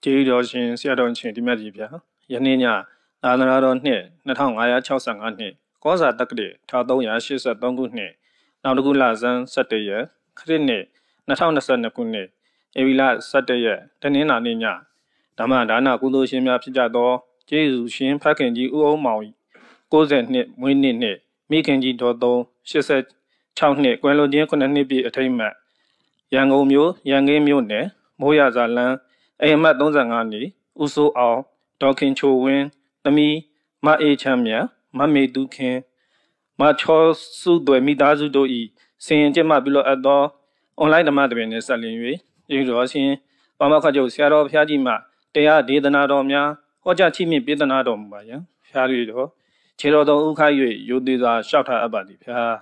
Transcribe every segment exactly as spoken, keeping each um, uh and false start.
ကျေးတော်ရှင်ဆရာတော်ချင်းဒီမြတ်ကြီးဗျာယနေ့ညသာသနာတော်နှစ်နှစ်ထောင်ငါးရာ၆ဆယ့်ငါနှစ်ကောဇာတက္ကတိတစ်ထောင်သုံးရာရှစ်ဆယ့်သုံးခုနှစ်နောက်တစ်ခုလဆန်းဆယ့်တစ်ရက်ခရစ်နှစ်နှစ်ထောင်နှစ်ဆယ့်နှစ်ခုနှစ်ဧပြီလဆယ့်တစ်ရက်တနင်္လာနေ့ညဓမ္မဒါနကုသိုလ်ရှင်များဖြစ်ကြသောကျေးဇူးရှင်ဖခင်ကြီးဦးအောင်မောင်ကိုးဆယ်နှစ်မွေးနေ့နှင့်မိခင်ကြီးတော်သုံးရှစ်ဆယ့်ခြောက်နှစ်ကွယ်လွန်ခြင်းခုနှစ်နှစ်ပြည့်အထိမ်းအမှတ်ရန်ကုန်မြို့ရန်ကင်းမြို့နယ်မိုးရဇာလန်းအိမ်အမှတ်သုံးဆယ့်ငါနေဦးစိုးအောင်ဒေါခင်ချိုဝင်းသမီးမအေးချမ်းမြတ်မမေတုခင်မချောစုသွယ်မိသားစုတို့ဤစင်ရင်ကျက်မှပြုလို့အပ်သောအွန်လိုင်းဓမ္မတပင်နှင့်ဆက်လျင်၍ကျေးဇူးတော်ရှင်ပါမခချုပ်ဆရာတော်ဘုရားကြီးမှတရားဒေသနာတော်များဟောကြားချီးမြှင့်ပေးသနာတော်မူပါယံဖျားရည်တော်ခြေတော်သုံးဥခိုက်၍ရိုသေစွာလျှောက်ထားအပ်ပါသည်ဖျား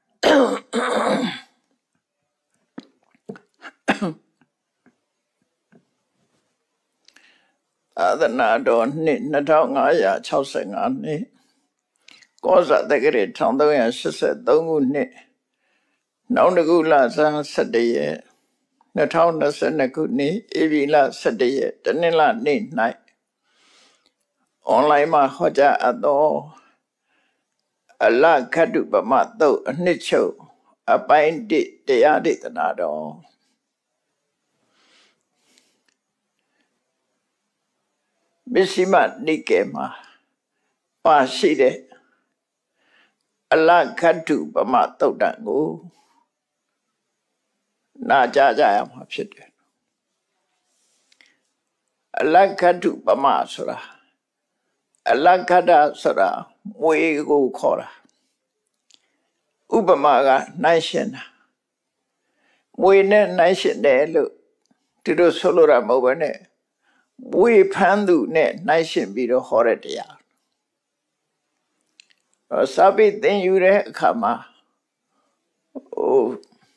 သာသနာတော်နှစ်နှစ်ထောင်ငါးရာ၆ဆယ့်ငါနှစ်ကောဇာတက္ကရာတစ်ထောင်သုံးရာရှစ်ဆယ့်သုံးခုနှစ်နောက်တစ်ခုလဆန်းဆယ့်တစ်ရက်နှစ်ထောင်နှစ်ဆယ့်နှစ်ခုနှစ်ဧပြီလဆယ့်တစ်ရက်တနင်္လာနေ့၌အွန်လိုင်းမှာဟောကြားအပ်သောအလခတ္တုပမသုတ်အနှစ်ချုပ်အပိုင်းတစ်တရားဒေသနာတော်မစ္စည်းမနိကေမှာပါရှိတဲ့အလခတ္တုပမသုတ်တံကိုနာကြားကြရမှာဖြစ်တယ်အလခတ္တုပမဆိုတာအလခတ္တဆိုတာမွေကိုခေါ်တာဥပမာကနှိုင်းရှင်တာမွေနဲ့နှိုင်းရှင်တယ်လို့ဒီလိုဆိုလိုတာမဟုတ်ဘဲနဲ့မွေဖမ်းသူနဲ့နှိုင်းရှင်ပြီးတော့ဟောတဲ့တရားစာပေသင်ယူတဲ့အခါမှာဟို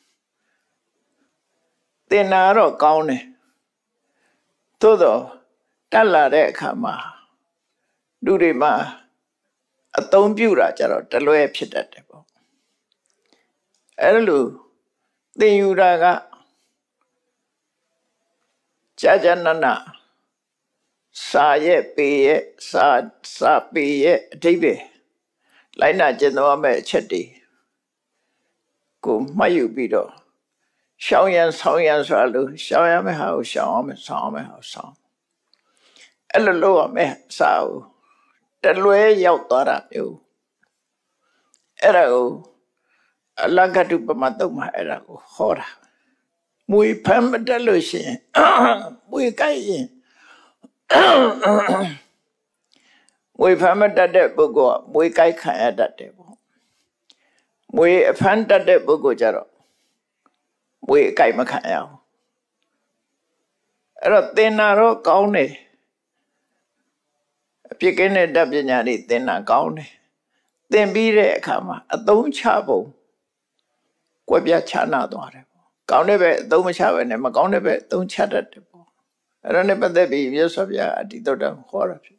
သင်တာတော့ကောင်းတယ်သို့တော့တက်လာတဲ့အခါမှာလူတွေမှာအသုံးပြုတာကြတော့တလွဲဖြစ်တတ်တယ်ပေါ့အဲ့လိုသင်ယူတာကကြာကြာနာနာစာရဲ့ပေရဲ့စာစာပေရဲ့အဓိပ္ပာယ်လိုက်နာကျင့်သုံးမဲ့အချက်တွေကိုမှတ်ယူပြီးတော့ရှောင်ရန်ဆောင်ရန်ဆိုတာလို့ရှောင်ရမယ့်ဟာကိုရှောင်အောင်မယ်ဆောင်အောင်မယ်ဟာဆောင်အဲ့လိုလုပ်ရမယ်စာကိုတလွဲရောက်သွားတာမျိုးအဲ့ဒါကိုအလကတုပမတုတ်မှာအဲ့ဒါကိုဟောတာမွေဖမ်းမတက်လို့ရှိရင်မွေကြိုက်ရင်မွေဖမ်းမတက်တဲ့ပုဂ္ဂိုလ်ကမွေကြိုက်ခံရတတ်တယ်ပေါ့မွေအဖမ်းတက်တဲ့ပုဂ္ဂိုလ်ကြတော့မွေအကြိုက်မခံရဘူးအဲ့တော့သင်္နာတော့ကောင်းတယ်အပြစ်ကင်းတဲ့တတ်ပညာတွေသင်္နာကောင်းတယ်သင်ပြီးတဲ့အခါမှာအသုံးချပုံကွက်ပြချနာသွားတယ်ပေါ့ကောင်းတဲ့ဘက်အသုံးမချဘဲနဲ့မကောင်းတဲ့ဘက်အသုံးချတတ်တယ်ပေါ့အဲ့ဒါနဲ့ပတ်သက်ပြီးမြတ်စွာဘုရားအတ္တိတုတ်တံဟောတာဖြစ်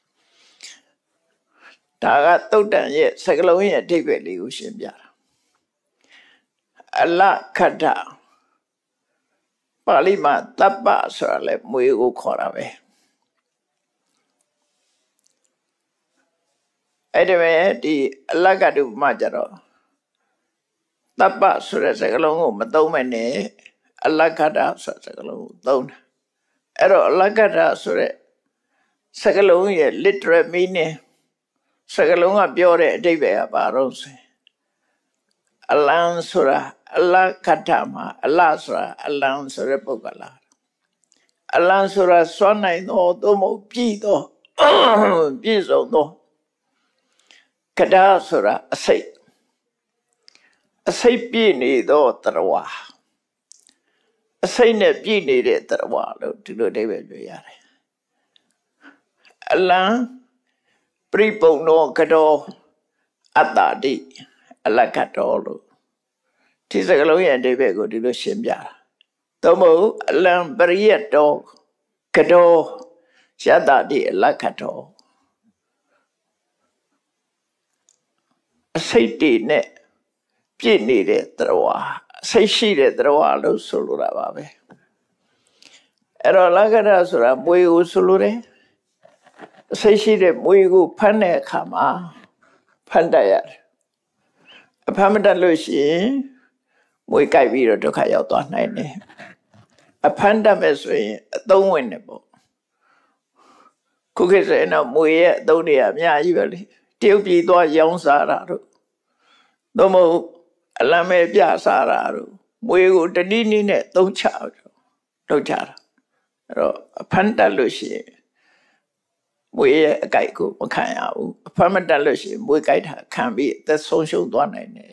ဒါကတုတ်တံရဲ့စကားလုံးရဲ့အဓိပ္ပာယ်လေးကိုရှင်းပြတာအလခတ္တပါဠိမှာတပ္ပဆိုတာလဲမွေကိုခေါ်တာပဲအဲ့ဒီမဲ့ဒီအလကတုမှကြတော့တပ္ပဆိုတဲ့စကားလုံးကိုမသုံးမနဲ့အလကတ္တဆိုတဲ့စကားလုံးကိုသုံးတယ်အဲ့တော့အလကတ္တဆိုတဲ့စကားလုံးရဲ့ literal meaning စကားလုံးကပြောတဲ့အဓိပ္ပာယ်ကဘာလို့ဆိုအလံဆိုတာအလကတ္တမှာအလဆိုတာအလံဆိုတဲ့ပုဂ္ဂလာအလံဆိုတာစွမ်းနိုင်သောသို့မဟုတ်ပြည့်သောပြည့်စုံသောကတ္တဆိုတာအစိတ်အစိတ်ပြည့်နေသောတရားဝါအစိတ်နဲ့ပြည့်နေတဲ့တရားဝါလို့ဒီလိုအဓိပ္ပာယ်ပြောရတယ်အလံပရိပုံသောကတောအတ္တတိအလကတောလို့ဒီစကားလုံးရဲ့အဓိပ္ပာယ်ကိုဒီလိုရှင်းပြတာသို့မဟုတ်အလံပရိယတောကတောယတ္တတိအလကတောအစိတ်တည်နဲ့ပြည့်နေတဲ့တရားဝါအစိတ်ရှိတဲ့တရားဝါလို့ဆိုလိုတာပါပဲအဲ့တော့လက္ခဏာဆိုတာမွေကိုဆိုလိုတယ်စိတ်ရှိတဲ့မွေကိုဖမ်းတဲ့အခါမှာဖမ်းတတ်ရတယ်အဖမ်းမတတ်လို့ရှိရင်မွေကြိုက်ပြီးတော့ဒုက္ခရောက်သွားနိုင်တယ်အဖမ်းတတ်မဲ့ဆိုရင်အသုံးဝင်တယ်ပေါ့ခုခေတ်ဆိုရင်တော့မွေရဲ့အသုံးတွေအများကြီးပဲလေတရုတ်ပြည်သွားရောင်းစားတာတို့သို့မဟုတ်အလံမဲပြစားတာတို့မွေကိုတနည်းနည်းနဲ့သုံးချလုပ်ကြတာအဲ့တော့အဖမ်းတတ်လို့ရှိရင်မွေရဲ့အကြိုက်ကိုမခံရဘူးအဖမ်းမတတ်လို့ရှိရင်မွေကြိုက်တာခံပြီးအသက်ဆုံးရှုံးသွားနိုင်တယ်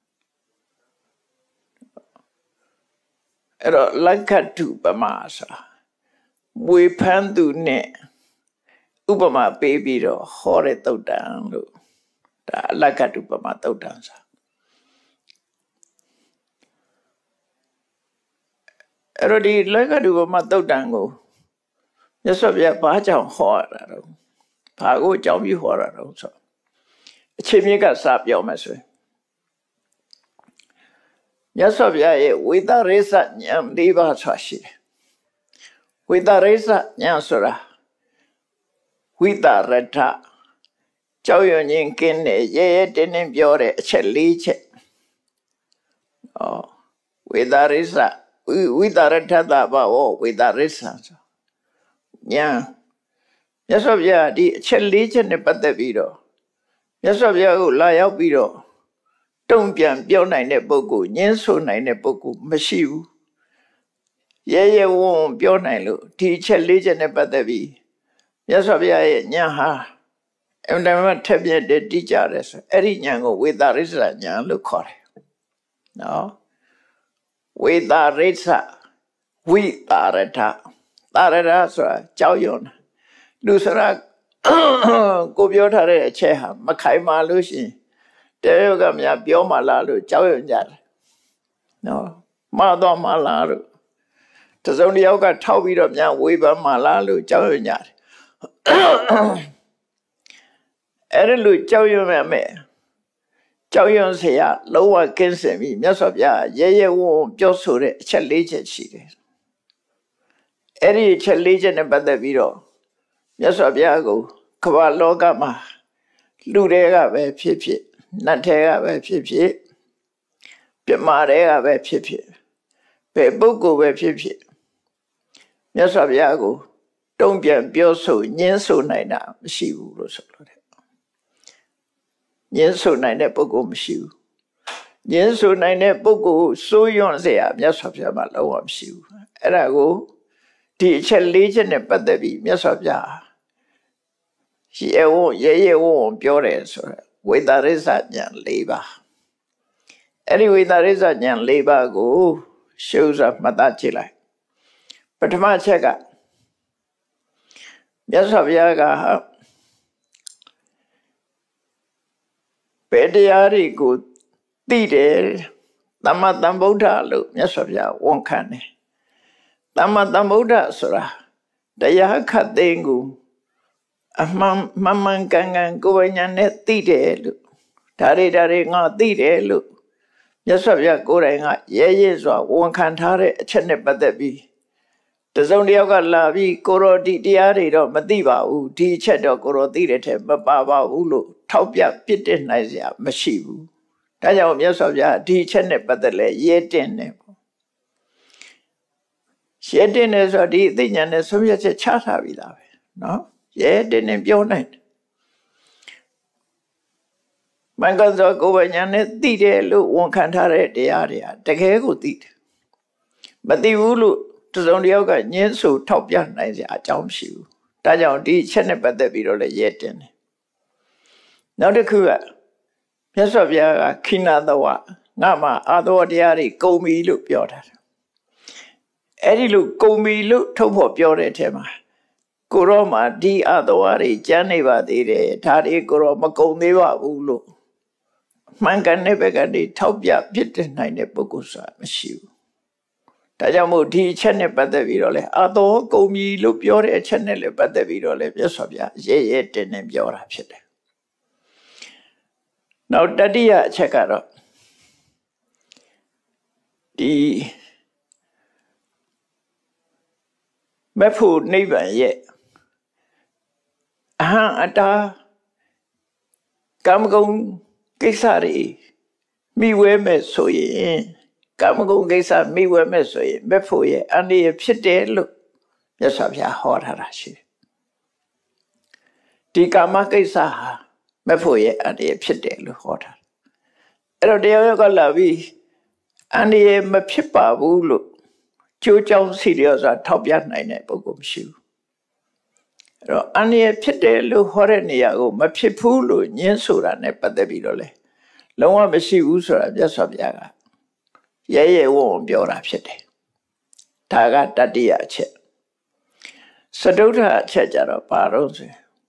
အဲ့တော့လက္ခတုပမာဆိုတာမွေဖမ်းသူနဲ့ဥပမာပေးပြီးတော့ဟောတဲ့သုတ်တံလို့ဒါလက္ခတုပမာသုတ်တံဆိုအဲ့တော့ဒီလက္ခတုပမာသုတ်တံကိုမြတ်စွာဘုရားဘာကြောင့်ဟောရတာတော့ဘာကိုအကြောင်းပြုဟောရတာတော့ဆိုအချိန်မြင့်ကစပြောမယ်ဆိုရင်မြတ်စွာဘုရားရဲ့ဝိသရိစ္စဉာဏ်၄ပါးဆိုရှိတယ်ဝိသရိစ္စဉာဏ်ဆိုတာဝိသရထကြောက်ရွံ့ခြင်းကင်းတဲ့ရဲရဲတင်းတင်းပြောတဲ့အချက်၄ချက်ဩဝိသရိစ္စဝိသရထသဘာဝဝိသရိစ္စဆိုညာမြတ်စွာဘုရားဒီအချက်၄ချက်နဲ့ပတ်သက်ပြီးတော့မြတ်စွာဘုရားကိုလာရောက်ပြီးတော့တုံ့ပြန်ပြောနိုင်တဲ့ပုဂ္ဂိုလ်ညှင်းဆိုနိုင်တဲ့ပုဂ္ဂိုလ်မရှိဘူးရဲရဲဝံ့ဝံ့ပြောနိုင်လို့ဒီအချက်၄ချက်နဲ့ပတ်သက်ပြီးမြတ်စွာဘုရားရဲ့ဉာဏ်ဟာအမှန်တမ်းထက်ပြည့်တဲ့တိကျတယ်ဆိုအဲ့ဒီဉာဏ်ကိုဝေသရိစ္ဆဉာဏ်လို့ခေါ်တယ်နော်ဝေသရိစ္ဆဝိတာရထတာရထဆိုတာကြောက်ရွံ့လူစရာကိုပြောထားတဲ့အချက်ဟာမခိုင်မာလို့ရှိရင်တဲယောကများပြောမှလားလို့ကြောက်ရွံ့ကြတယ်နော်မှားတော့မှလားလို့တစုံတစ်ယောက်ကထောက်ပြီးတော့များဝေဖန်မှလားလို့ကြောက်ရွံ့ကြတယ်အဲ့ဒါလို့ကြောက်ရွံ့ရမယ်ကြောက်ရွံ့เสียလုံးဝကင်းစင်ပြီးမြတ်စွာဘုရားရဲရဲဝံ့ဝံ့ပြောဆိုတဲ့အချက်၄ချက်ရှိတယ်အဲ့ဒီအချက်၄ချက်နဲ့ပတ်သက်ပြီးတော့မြတ်စွာဘုရားကိုကမ္ဘာလောကမှာလူတွေကပဲဖြစ်ဖြစ်နတ်တွေကပဲဖြစ်ဖြစ်ပြမာတွေကပဲဖြစ်ဖြစ်ဘယ်ပုဂ္ဂိုလ်ပဲဖြစ်ဖြစ်မြတ်စွာဘုရားကိုတုံ့ပြန်ပြောဆိုညှင်းဆိုနိုင်တာမရှိဘူးလို့ဆိုလို့တယ်ညှင်းဆိုနိုင်တဲ့ပုဂ္ဂိုလ်မရှိဘူးညှင်းဆိုနိုင်တဲ့ပုဂ္ဂိုလ်စိုးရွံ့เสียမြတ်စွာဘုရားမှာလုံးဝမရှိဘူးအဲ့ဒါကိုဒီအချက်၄ချက်နဲ့ပတ်သက်ပြီးမြတ်စွာဘုရားရဲဝံ့ရဲရဲဝံ့ပြောတယ်ဆိုတော့ဝိသရိစ္ဆဉာဏ်၄ပါးအဲ့ဒီဝိသရိစ္ဆဉာဏ်၄ပါးကိုရှုစွာမှတ်သားကြည့်လိုက်ပထမချက်ကမြတ်စွာဘုရားကဘယ်တရားတွေကိုသိတယ်သမ္မာသမ္ဗုဒ္ဓလို့မြတ်စွာဘုရားဝန်ခံတယ်သမ္မာသမ္ဗုဒ္ဓဆိုတာတရားခတ်သိမ်းကိုအမှန်မှန်မှန်ကန်ကန်ကိုယ်ဉာဏ်နဲ့သိတယ်လို့ဒါတွေဒါတွေငါသိတယ်လို့မြတ်စွာဘုရားကိုယ်တိုင်ကရဲရဲစွာဝန်ခံထားတဲ့အချက်နဲ့ပတ်သက်ပြီးတစုံတစ်ယောက်ကလာပြီးကိုရောဒီတရားတွေတော့မသိပါဘူးဒီအချက်တော့ကိုရောသိတဲ့ထက်မပါပါဘူးလို့ထောက်ပြပြစ်တင်နိုင်စရာမရှိဘူးဒါကြောင့်မြတ်စွာဘုရားဒီအချက်နဲ့ပတ်သက်လဲရဲတင်တယ်ပေါ့ရဲတင်တယ်ဆိုတော့ဒီအသိဉာဏ်နဲ့ဆုံးဖြတ်ချက်ချထားပြီးသားပဲနော်ရဲတင်နေပြောနိုင်တယ်မင်္ဂဇောကိုယ်ဉာဏ်နဲ့သိတယ်လို့ဝန်ခံထားတဲ့တရားတွေဟာတကယ်ကိုသိတယ်မသိဘူးလို့တစုံတစ်ယောက်ကညှင်းဆိုထောက်ပြနိုင်စရာအကြောင်းမရှိဘူးဒါကြောင့်ဒီအချက်နဲ့ပတ်သက်ပြီးတော့လည်းရဲတင်တယ်နောက်တစ်ခုကမြတ်စွာဘုရားကခိနသဝငါမှာအာသဝတရားတွေကုန်ပြီလို့ပြောထားတယ်အဲ့ဒီလိုကုန်ပြီလို့ထုတ်ဖို့ပြောတဲ့အထက်မှာကိုရောမှာဒီအာသဝတွေကျန်နေပါသေးတယ်ဒါတွေကိုရောမကုန်သေးပါဘူးလို့မှန်ကန်တဲ့ဘက်ကနေထောက်ပြဖြစ်တဲ့နိုင်တဲ့ပုဂ္ဂိုလ်ဆိုတာမရှိဘူးဒါကြောင့်မို့ဒီအချက်နဲ့ပတ်သက်ပြီးတော့လဲအာသောကုန်ပြီလို့ပြောတဲ့အချက်နဲ့လည်းပတ်သက်ပြီးတော့လဲမြတ်စွာဘုရားရဲရဲတင်တင်ပြောတာဖြစ်တယ်နောက်တတိယအချက်ကတော့ဒီမဲ့ဖို့နိဗ္ဗာန်ရဲ့အဟံအတာကမ္မဂုဏ်ကိစ္စတွေမိဝဲမဲ့ဆိုရင်ကမ္မဂုဏ်ကိစ္စမိဝဲမဲ့ဆိုရင်မဲ့ဖို့ရဲ့အန္တရာယ်ဖြစ်တယ်လို့မြတ်စွာဘုရားဟောထားတာရှိတယ်ဒီကာမကိစ္စဟာမဲ့ဖို့ရဲ့အန္တရာယ်ဖြစ်တယ်လို့ဟောထားတယ်အဲ့တော့တရားရောကလာပြီးအန္တရာယ်မဖြစ်ပါဘူးလို့ကျိုးကြောင်းစီရောစွာထောက်ပြနိုင်တဲ့ပုဂ္ဂိုလ်မရှိဘူးအဲ့တော့အန္တရာယ်ဖြစ်တယ်လို့ဟောတဲ့နေရာကိုမဖြစ်ဘူးလို့ညင်းဆိုတာ ਨੇ ပတ်သက်ပြီးတော့လေလုံးဝမရှိဘူးဆိုတာမြတ်စွာဘုရားကရဲရဲဝံ့ပြောတာဖြစ်တယ်ဒါကတတိယအချက်စတုထအချက်ကြတော့ဘာလို့ဆို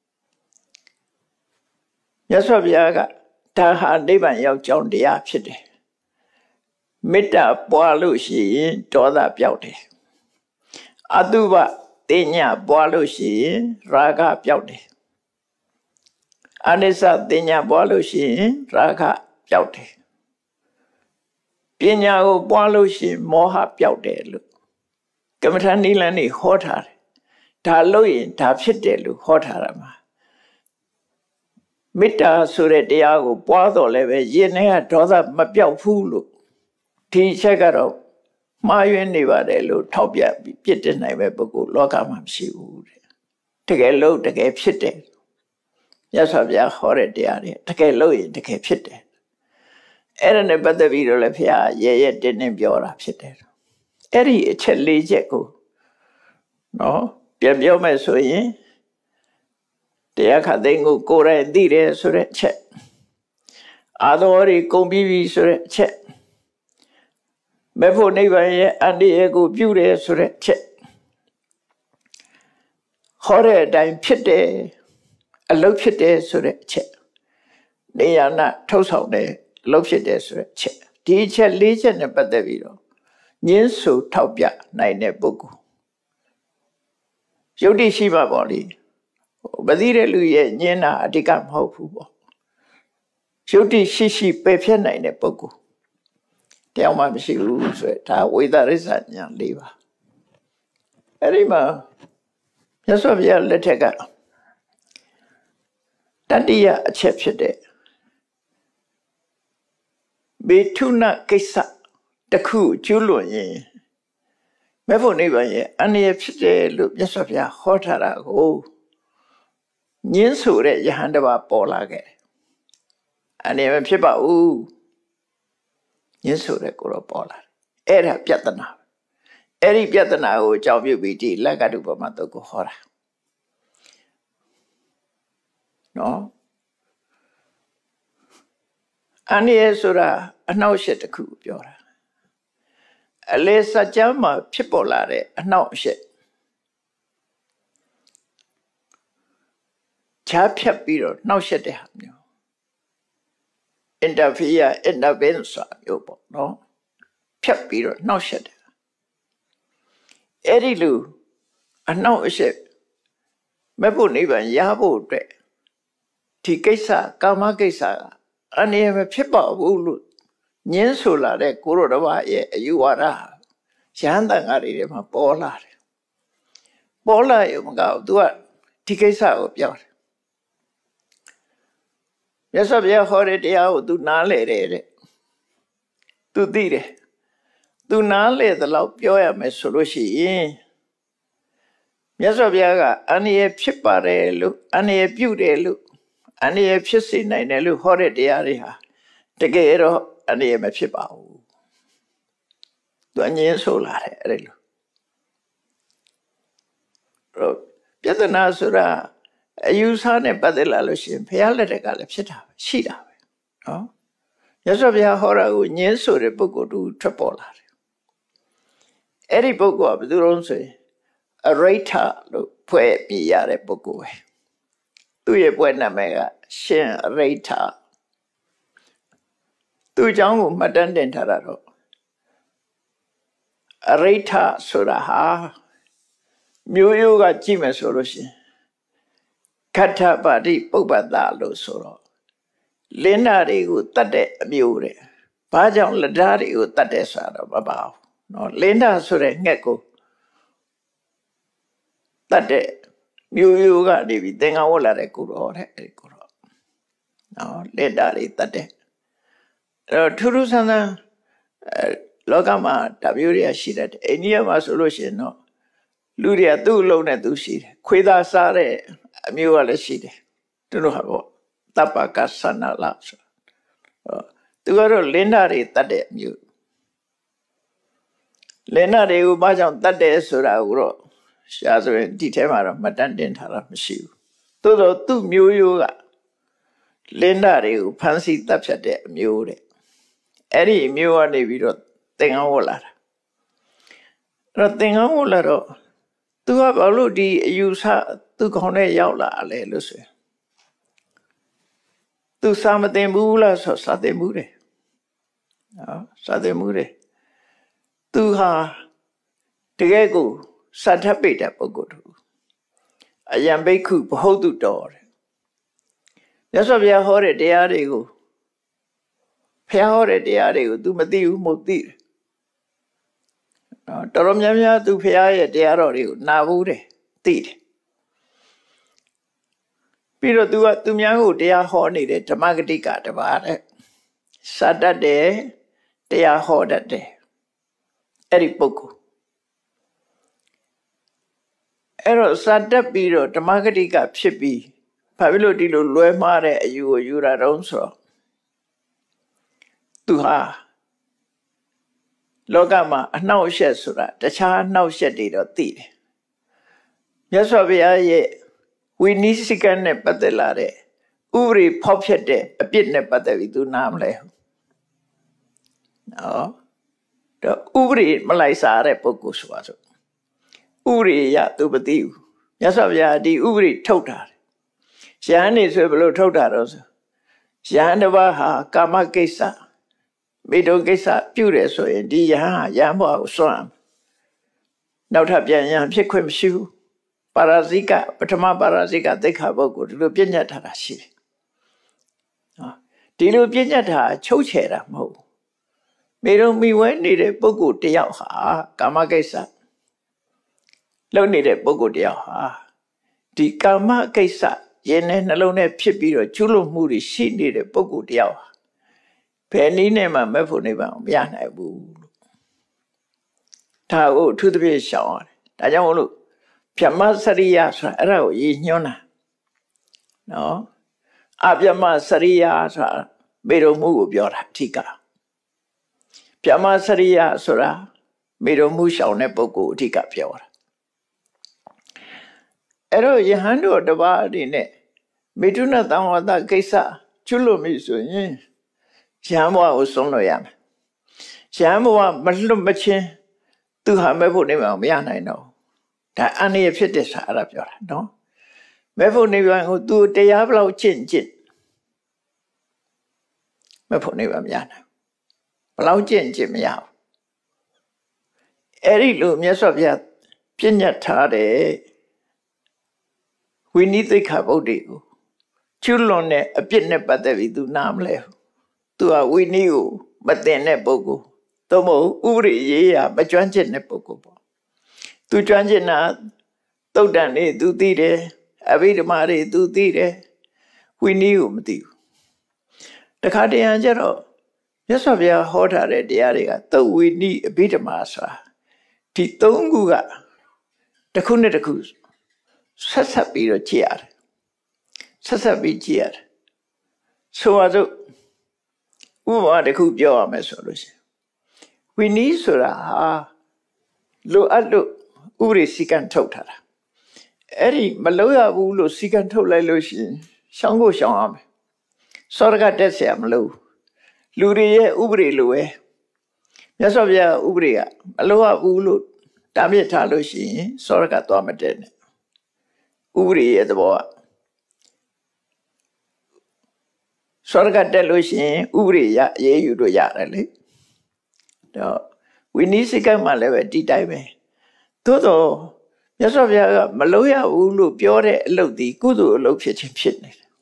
မြတ်စွာဘုရားကဒါဟာနိဗ္ဗာန်ရောက်ကြောင်းတရားဖြစ်တယ်မေတ္တာပွားလို့ရှိရင်ဒေါသပျောက်တယ်အတုပတင်ညာပွားလို့ရှိရင်ရာဂပျောက်တယ်အနိစ္စတင်ညာပွားလို့ရှိရင်ရာဂပျောက်တယ်ပညာကိုပွားလို့ရှိရင်မောဟပျောက်တယ်လို့ကမ္မထာနိလန်းနေဟောထားတယ်ဒါလို့ရင်ဒါဖြစ်တယ်လို့ဟောထားတာမှာမေတ္တာဆိုတဲ့တရားကိုပွားတော့လည်းပဲရင်ထဲကဒေါသမပြောက်ဘူးလို့ဒီချက်ကတော့မှားယွင်းနေပါတယ်လို့ထောက်ပြပြီးပြစ်တင်နိုင်မဲ့ပုဂ္ဂိုလ်လောကမှာမရှိဘူးတဲ့တကယ်လို့တကယ်ဖြစ်တယ်မြတ်စွာဘုရားဟောတဲ့တရားတွေတကယ်လို့ရင်တကယ်ဖြစ်တယ်အဲ့ဒါနဲ့ပတ်သက်ပြီးတော့လည်းဘုရားရဲရဲတင်းတင်းပြောတာဖြစ်တယ်အဲ့ဒီအချက်လေးချက်ကိုနော်ပြန်ပြောမယ်ဆိုရင်တရားခတ်သိမ်းကိုကိုယ်တိုင်သိတယ်ဆိုတဲ့အချက်အာသောရီကုန်ပြီးပြီဆိုတဲ့အချက်မဲ့ဖို့နိဗ္ဗာန်ရဲ့အန္တရာယ်ကိုပြုတယ်ဆိုတဲ့အချက်ဟောတဲ့အတိုင်းဖြစ်တယ်အလုပ်ဖြစ်တယ်ဆိုတဲ့အချက်နေရနာထုတ်ဆောင်တယ်အလုပ်ဖြစ်တယ်ဆိုတဲ့အချက်ဒီအချက်လေးချက်နဲ့ပတ်သက်ပြီးတော့ညင်းဆိုထောက်ပြနိုင်တဲ့ပုဂ္ဂိုလ်ယုတ်တိရှိပါပေါ့လေမသိတဲ့လူရဲ့ညင်းတာအဓိကမဟုတ်ဘူးပေါ့ယုတ်တိရှိရှိပယ်ဖြတ်နိုင်တဲ့ပုဂ္ဂိုလ်တယောက်မှမရှိဘူးဆိုဒါဝိသရိစ္ဆဉာဏ်၄ပါးအဲ့ဒီမှာမြတ်စွာဘုရားလက်ထက်ကတတိယအချက်ဖြစ်တဲ့ဘေထုနကိစ္စတစ်ခုကျူးလွန်ရင်မဲ့ဖို့နိဗ္ဗာန်ရဲ့အန္တရာယ်ဖြစ်တယ်လို့မြတ်စွာဘုရားဟောထားတာကိုညင်းဆိုတဲ့ယဟန်တစ်ပါးပေါ်လာခဲ့တယ်အန္တရာယ်မဖြစ်ပါဘူးညင်းဆိုတဲ့ကိုတော့ပေါ်လာတယ်အဲ့ဒါပြဿနာအဲ့ဒီပြဿနာကိုအကြောင်းပြုပြီးဒီလက္ခဏုပမာတုတ်ကိုဟောတာနော်အန္တရာယ်ဆိုတာအနှောက်အယှက်တစ်ခုပြောတာအလေစကြမ်းမှာဖြစ်ပေါ်လာတဲ့အနှောက်အယှက်ချားဖြတ်ပြီးတော့နှောက်ယှက်တဲ့ဟာမျိုး interfere intervene ဆိုတာမျိုးပေါ့နော်ဖြတ်ပြီးတော့နှောက်ယှက်တယ်အဲ့ဒီလိုအနှောက်အယှက်မဲ့ဖို့နိဗ္ဗာန်ရဖို့အတွက်ဒီကိစ္စကာမကိစ္စကအန္တရာယ်မဖြစ်ပါဘူးလို့ညင်းဆိုလာတဲ့ကိုရောတဘာရဲ့အယူဝါဒရဟန်းတန်ဃာတွေထဲမှာပေါ်လာတယ်ပေါ်လာရုံမကဘူး तू ကဒီကိစ္စကိုပြောတယ်မြတ်စွာဘုရားဟောတဲ့တရားကို तू နားလည်တယ်တဲ့ तू သိတယ် तू နားလည်သလောက်ပြောရမယ်ဆိုလို့ရှိရင်မြတ်စွာဘုရားကအန္တရာယ်ဖြစ်ပါတယ်လို့အန္တရာယ်ပြုတယ်လို့အန္တရာယ်ဖြစ်စေနိုင်တယ်လို့ဟောတဲ့တရားတွေဟာတကယ်တော့အန္တရာယ်မဖြစ်ပါဘူးသူအငြင်းဆိုလာတယ်အဲ့လိုပြဿနာဆိုတာအယူဆနဲ့ပတ်သက်လာလို့ရှိရင်ဘုရားလက်ထက်ကလည်းဖြစ်တာပဲရှိတာပဲနော်မြတ်စွာဘုရားဟောတာကိုညင်းဆိုတဲ့ပုဂ္ဂိုလ်တူထွက်ပေါ်လာတယ်အဲ့ဒီပုဂ္ဂိုလ်ကဘယ်သူလုံးဆိုရင်အရိဋ္ဌလို့ဖွဲ့ပြရတဲ့ပုဂ္ဂိုလ်ပဲသူ့ရဲ့ပွဲနာမည်ကရှင်အရိဋ္ဌသူ့အကြောင်းကိုမှတ်တမ်းတင်ထားတာတော့အရိဋ္ဌဆိုတာဟာမျိုးရိုးကကြည့်မယ်ဆိုလို့ရှိရင်ခတ္ထပါတိပုပ္ပတ္တလို့ဆိုတော့လင်းနာတွေကိုတတ်တဲ့အမျိုးတဲ့ဘာကြောင့်လက်ဓာတ်တွေကိုတတ်တယ်ဆိုတော့မပါဘူးเนาะလင်းနာဆိုတဲ့ငှက်ကိုတ်တဲ့မျိုးရိုးကနေပြီးသင်္ကန်းဝတ်လာတဲ့ကိုတော်တဲ့အဲ့ကိုတော်နော်လက်တာတွေတတ်တယ်အဲ့တော့ထူးထူးဆန်းဆန်းအဲလောကမှာဓာမျိုးတွေကရှိတတ်တယ်အိန္ဒိယမှာဆိုလို့ရှိရင်တော့လူတွေကသူ့အလုံးနဲ့သူရှိတယ်ခွေးသားစားတဲ့အမျိုးကလည်းရှိတယ်သူတို့ဟာပေါ့တပ္ပကသနာလာဆိုသူကတော့လင်းနာတွေတတ်တဲ့အမျိုးလင်းနာတွေကိုဘာကြောင့်တတ်တယ်ဆိုတာကိုတော့ရှားဆိုရင်ဒီထဲမှာတော့မှတ်တမ်းတင်ထားတာမရှိဘူးသို့တော့သူ့မျိုးရိုးကလင်းနာတွေကိုဖမ်းဆီးတပ်ဖြတ်တဲ့အမျိုးတဲ့အဲ့ဒီအမျိုးကနေပြီးတော့သင်္ကန်းဝတ်လာတာအဲ့တော့သင်္ကန်းဝတ်လာတော့သူကဘာလို့ဒီအယူဆသူခေါင်းထဲရောက်လာလဲလို့ဆိုရင်သူစာမသင်ဘူးလားဆိုစာသင်ဘူးတယ်နော်စာသင်ဘူးတယ်သူဟာတကယ်ကိုစာထပ်ပိတ်တဲ့ပုဂ္ဂိုလ်တူအယံဘိက္ခုဘဟုတ်သူတော်တယ်မြတ်စွာဘုရားဟောတဲ့တရားတွေကိုဘုရားဟောတဲ့တရားတွေကို तू မသိဘူးမဟုတ်သိတယ်နော်တော်တော်များများ तू ဘုရားရဲ့တရားတော်တွေကိုနာဘူးတယ်သိတယ်ပြီးတော့ तू ကသူများကိုတရားဟောနေတဲ့ဓမ္မဂတိကတပါးတဲ့စာတတ်တယ်တရားဟောတတ်တယ်အဲ့ဒီပုဂ္ဂိုလ်အဲ့တော့စာတတ်ပြီးတော့ဓမ္မဂတိကဖြစ်ပြီးဘာဖြစ်လို့ဒီလိုလွဲမှားတဲ့အယူကိုယူတာတော့ဆိုတော့သူဟာလောကမှာအနှောက်အယှက်ဆိုတာတခြားအနှောက်အယှက်တွေတော့သိတယ်မြတ်စွာဘုရားရဲ့ဝိနည်းစည်းကမ်းနဲ့ပတ်သက်လာတဲ့ဥပဒေဖောက်ဖျက်တဲ့အပြစ်နဲ့ပတ်သက်ပြီးသူနားမလဲနော်တော့ဥပဒေမလိုက်စားတဲ့ပုဂ္ဂိုလ်ဆိုပါစို့ဥပဒေရသူမသိဘူးမြတ်စွာဘုရားဒီဥပဒေထုတ်တာရဟန်းနေဆိုဘယ်လိုထုတ်တာတော့ဆိုရဟန်းတစ်ပါးဟာကာမကိစ္စမိတုကိစ္စပြုတယ်ဆိုရင်ဒီယဟန်ဟာယဟန်ဘဝကိုစွန့်နောက်ထပ်ပြန်ယဟန်ဖြစ်ခွင့်မရှိဘူးပါရာဇိကပထမပါရာဇိကသိက္ခာပုဂ္ဂိုလ်ဒီလိုပြည့်ညတ်ထားတာရှိတယ်နော်ဒီလိုပြည့်ညတ်တာချုပ်ချယ်တာမဟုတ်ဘူးမိတုမိဝဲနေတဲ့ပုဂ္ဂိုလ်တယောက်ဟာကာမကိစ္စလုပ်နေတဲ့ပုဂ္ဂိုလ်တယောက်ဟာဒီကာမကိစ္စရင်နဲ့နှလုံးနဲ့ဖြစ်ပြီးတော့ကျွလွတ်မှုတွေရှိနေတဲ့ပုဂ္ဂိုလ်တယောက်ဟာဘယ်နည်းနဲ့မှမဖို့နေပါမရနိုင်ဘူးလို့ဒါကိုအထူးသဖြင့်ရှောင်ရတယ်ဒါကြောင့်မို့လို့ပြမစရိယဆိုတာအဲ့ဒါကိုရည်ညွှန်းတာနော်အပြမစရိယဆိုတာမေတော်မှုကိုပြောတာအဓိကပြမစရိယဆိုတာမေတော်မှုရှောင်တဲ့ပုဂ္ဂိုလ်အဓိကပြောတာအဲ့တော့ယဟန်တို့တပါးအနေနဲ့မေတုနသံဝတ္တကိစ္စကျွလို့မိဆိုရင်ယဟန်ဘဝကိုဆုံးလို့ရမယ်ယဟန်ဘဝမလွတ်မချင်းသူဟာမဲ့ဖို့နေမှာမရနိုင်တော့ဒါအန္တရာယ်ဖြစ်တဲ့စာအဲ့ဒါပြောတာနော်မဲ့ဖို့နေပြန်ကိုသူတရားဘလောက်ကျင့်ကျင့်မဲ့ဖို့နေပါမရနိုင်ဘလောက်ကျင့်ကျင့်မရဘူးအဲ့ဒီလိုမြတ်စွာဘုရားပြညတ်ထားတဲ့ဝိနည်းသိက္ခာပုဒ်တွေကိုကျွလွန်တဲ့အပြစ်နဲ့ပတ်သက်ပြီးသူနားမလဲဘူးသူကဝိနည်းကိုမသိတဲ့ပုဂ္ဂိုလ်သို့မဟုတ်ဥပဒေရေးရာမကျွမ်းကျင်တဲ့ပုဂ္ဂိုလ်ပေါ့သူကျွမ်းကျင်တာသုတ်တန်နေသူသိတယ်အဘိဓမ္မာတွေသူသိတယ်ဝိနည်းကိုမသိဘူးတခါတရံကျတော့မြတ်စွာဘုရားဟောထားတဲ့တရားတွေကသုတ်ဝိနည်းအဘိဓမ္မာဆိုတာဒီသုံးခုကတစ်ခုနဲ့တစ်ခုဆက်ဆက်ပြီးတော့ကြည့်ရတယ်ဆက်ဆက်ပြီးကြည့်ရတယ်ဆိုပါစို့ဥပမာတစ်ခုပြောရမယ်ဆိုလို့ရှိရင်ဝိနည်းဆိုတာဟာလိုအပ်လို့ဥပဒေစည်းကမ်းထုတ်ထားတာအဲ့ဒီမလုပ်ရဘူးလို့စည်းကမ်းထုတ်လိုက်လို့ရှိရင်ရှောင်းကိုရှောင်းရမယ်စောရကတက်เสียမလို့လူတွေရဲ့ဥပဒေလိုပဲမြတ်စွာဘုရားဥပဒေကမလုပ်ရဘူးလို့တားမြစ်ထားလို့ရှိရင်စောရကသွားမတက်နဲ့ဥပဒေရဲ့သဘောကစောရကတက်လို့ရှိရင်ဥပဒေရအရေးယူလို့ရတယ်လေတော့ဝိနည်းစည်းကမ်းမှလည်းပဲဒီတိုင်းပဲသို့တော့မြတ်စွာဘုရားကမလုပ်ရဘူးလို့ပြောတဲ့အလုပ်ဒီကုသိုလ်အလုပ်ဖြစ်ခြင်းဖြစ်နေတယ်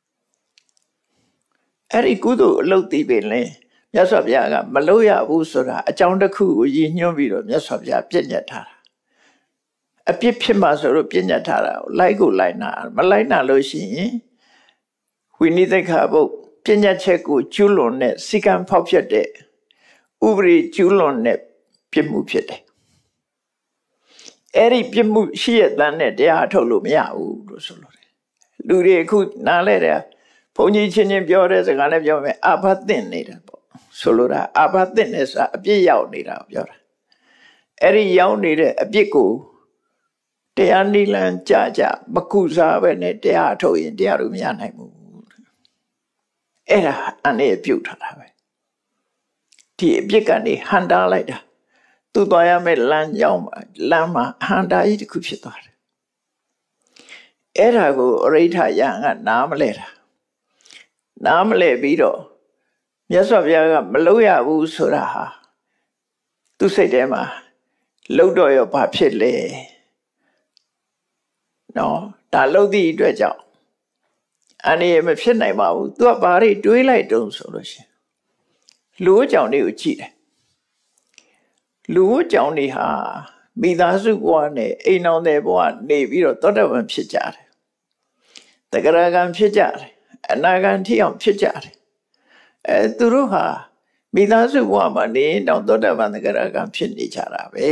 အဲ့ဒီကုသိုလ်အလုပ်ဒီပင်လေမြတ်စွာဘုရားကမလုပ်ရဘူးဆိုတာအကြောင်းတစ်ခုကိုရည်ညွှန်းပြီးတော့မြတ်စွာဘုရားပြည့်ညတ်ထားတာအပြစ်ဖြစ်မှာဆိုလို့ပြညတ်ထားတာလိုက်ကိုလိုက်နာမလိုက်နာလို့ရှိရင်ဝိနည်းသိက္ခာပုဒ်ပြညတ်ချက်ကိုကျူးလွန်တဲ့စီကံဖောက်ဖျက်တဲ့ဥပဒေကျူးလွန်တဲ့ပြစ်မှုဖြစ်တယ်အဲ့ဒီပြစ်မှုရှိရတဲ့နဲ့တရားထုတ်လို့မရဘူးလို့ဆိုလို့တယ်လူတွေအခုနားလဲတယ်ဘုန်းကြီးချင်းချင်းပြောတဲ့စကားနဲ့ပြောမယ်အာဘသင့်နေတာပေါ့ဆိုလိုတာအာဘသင့်နေဆိုတာအပြစ်ရောက်နေတာပြောတာအဲ့ဒီရောက်နေတဲ့အပြစ်ကိုတရားနိလန်ကြကြမကုစားပဲနဲ့တရားထုတ်ရင်တရားလို့မရနိုင်ဘူးအဲ့ဒါအနေပြုတ်ထားတာပဲဒီအပြစ်ကနေဟန်တာလိုက်တာသူ့သွားရမယ့်လမ်းကြောင်းလမ်းမှာဟန်တာကြီးတစ်ခုဖြစ်သွားတယ်အဲ့ဒါကိုအရိဋ္ဌယံကနားမလဲတာနားမလဲပြီးတော့မြတ်စွာဘုရားကမလုပ်ရဘူးဆိုတာဟာသူ့စိတ်ထဲမှာလှုပ်တော့ရောဘာဖြစ်လဲနော်ဒါလှုပ်သည့်အတွက်ကြောင့်အနေမဖြစ်နိုင်ပါဘူးသူကဘာတွေတွေးလိုက်တုံးဆိုလို့ရှိရင်လူ့ကြောင့်တွေကိုကြည့်တယ်လူ့ကြောင့်တွေဟာမိသားစုဘဝနဲ့အိမ်တော်တဲ့ဘဝနေပြီးတော့သောတပန်ဖြစ်ကြတယ်တဂရကံဖြစ်ကြတယ်အနာဂံထိအောင်ဖြစ်ကြတယ်အဲသူတို့ဟာမိသားစုဘဝမှာနေတော့သောတပန်တဂရကံဖြစ်နေကြတာပဲ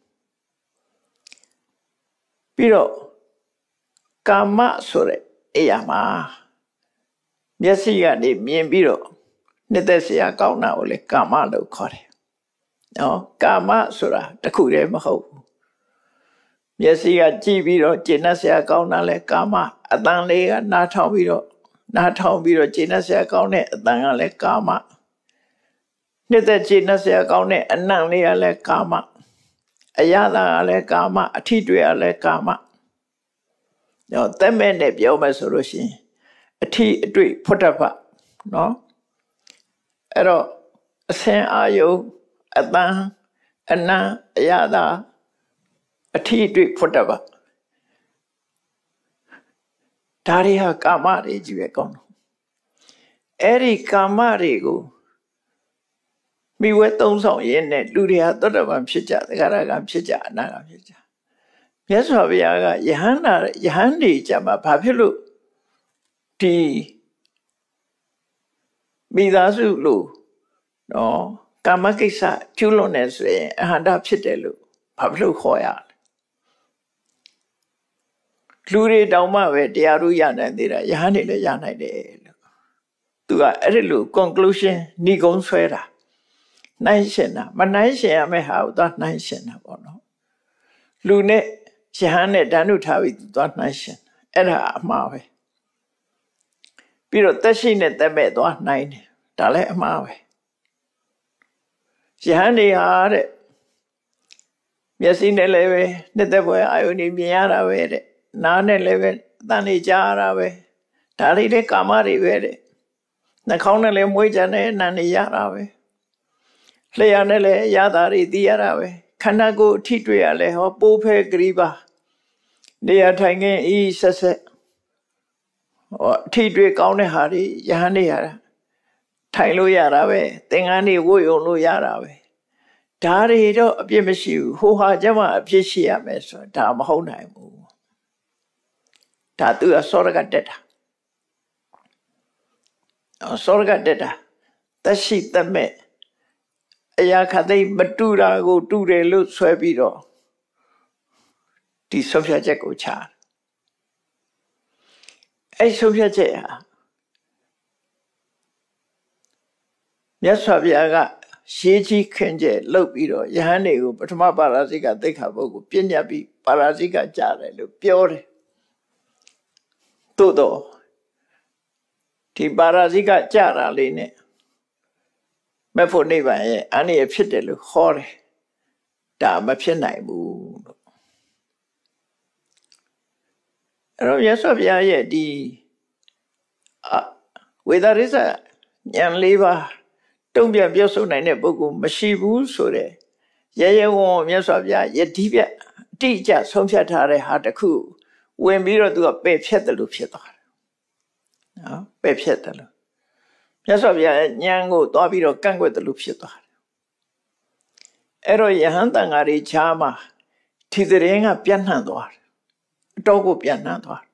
ပြီးတော့ကာမဆိုတဲ့အရာမှာမျက်စိကနေမြင်ပြီးတော့နှစ်သက်စရာကောင်းတာကိုလေကာမလို့ခေါ်တယ်နော်ကာမဆိုတာတခုတည်းမဟုတ်ဘူးမျက်စိကကြည့်ပြီးတော့ကျင့်တတ်စရာကောင်းတာလဲကာမအတန်လေးကနားထောင်ပြီးတော့နားထောင်ပြီးတော့ကျင့်တတ်စရာကောင်းတဲ့အတန်ကလည်းကာမနှစ်သက်ကျင့်တတ်စရာကောင်းတဲ့အနံ့လေးကလည်းကာမအရသာကလည်းကာမအထီးတွေကလည်းကာမနော်တက်မဲ့နဲ့ပြောမယ်ဆိုလို့ရှိရင်အထီးအတွေ့ဖွတ်တတ်ပါနော်အဲ့တော့အစင်အာယုအတန်အနံ့အရသာအထီးအတွေ့ဖွတ်တတ်ပါဒါတွေဟာကာမတွေကြီးပဲကောင်းတော့အဲ့ဒီကာမတွေကိုမိဝဲသုံးဆောင်ရင်းနဲ့လူတွေဟာသောတပန်ဖြစ်ကြသဂရကံဖြစ်ကြအနာဂံဖြစ်ကြမြတ်စွာဘုရားကယဟန္တာယဟန်တွေကြမှာဘာဖြစ်လို့ဒီမိသားစုလို့နော်ကာမကိစ္စကျူးလွန်နေဆိုရင်အဟန္တာဖြစ်တယ်လို့ဘာဖြစ်လို့ခေါ်ရလဲလူတွေတောင်မှပဲတရားတို့ရနိုင်သေးတာယဟန်တွေလည်းရနိုင်တယ်လို့သူကအဲ့ဒီလို conclusion ညီကုန်းဆွဲတာနိုင်ရှင်တာမနိုင်ရှင်ရမယ့်ဟာကိုသွားနိုင်ရှင်တာပေါ့နော်လူနဲ့ယဟန်နဲ့ဓာတ်နုထားပြီးသူသွားနိုင်ရှင်အဲ့ဒါအမှားပဲပြီးတော့သက်ရှိနဲ့သက်မဲ့သွားနိုင်တယ်ဒါလည်းအမှားပဲယဟန်တွေဟာတဲ့မျက်စိနဲ့လည်းပဲနှစ်သက်ပွဲအာယုန်မြင်ရတာပဲတဲ့နားနဲ့လည်းပဲအသံတွေကြားရတာပဲဒါတွေလည်းကာမတွေပဲတဲ့နှာခေါင်းနဲ့လည်းမွေးကြတဲ့အနံ့တွေရတာပဲလျှာနဲ့လည်းရတာတွေသိရတာပဲခန္ဓာကိုယ်အထိတွေ့ရလဲဟောပိုးဖဲဂရိပါနေရာထိုင်ခင်းဤဆက်ဆက်ဟောအထိတွေ့ကောင်းတဲ့ဟာတွေယဟန်တွေရတာထိုင်လို့ရတာပဲသင်္ကန်းတွေဝတ်ရုံလို့ရတာပဲဒါတွေတော့အပြစ်မရှိဘူးဟိုဟာကျမှအပြစ်ရှိရမယ်ဆိုတော့ဒါမဟုတ်နိုင်ဘူးဒါသူအစောရကတက်တာအစောရကတက်တာသက်ရှိသက်မဲ့အရာခသိမတူတာကိုတူတယ်လို့ဆွဲပြီးတော့ဒီဆုံးဖြတ်ချက်ကိုချတယ်အဲ့ဆုံးဖြတ်ချက်ဟာမြတ်စွာဘုရားကရှေးကြီးခင်ကျဲလှုပ်ပြီးတော့ယဟန်တွေကိုပထမပါရာဇိကသိက္ခာပုဒ်ကိုပြညတ်ပြီးပါရာဇိကကြားတယ်လို့ပြောတယ်သို့တော့ဒီပါရာဇိကကြားတာလေးနဲ့မဖို့နိဗ္ဗာန်ရဲ့အနည်းဖြစ်တယ်လို့ခေါ်တယ်ဒါမဖြစ်နိုင်ဘူးလို့အဲ့တော့မြတ်စွာဘုရားရဲ့ဒီဝေဒရိစ္ဆဉာဏ်လေးပါတုံ့ပြန်ပြောဆိုနိုင်တဲ့ပုဂ္ဂိုလ်မရှိဘူးဆိုတဲ့ရဲရဲဝံ့ဝံ့မြတ်စွာဘုရားယတိပြအတိအကျဆုံးဖြတ်ထားတဲ့ဟာတစ်ခုဝင်ပြီးတော့သူကပယ်ဖြတ်တယ်လို့ဖြစ်သွားတယ်နော်ပယ်ဖြတ်တယ်လို့မြတ်စွာဘုရားဉာဏ်ကိုသွားပြီးတော့ကန့်ကွက်တယ်လို့ဖြစ်သွားတယ်အဲ့တော့ယဟန်တန်ဃာတွေခြားမှာထီသတင်းကပြန့်နှံ့သွားတယ်အတော့ကိုပြန့်နှံ့သွား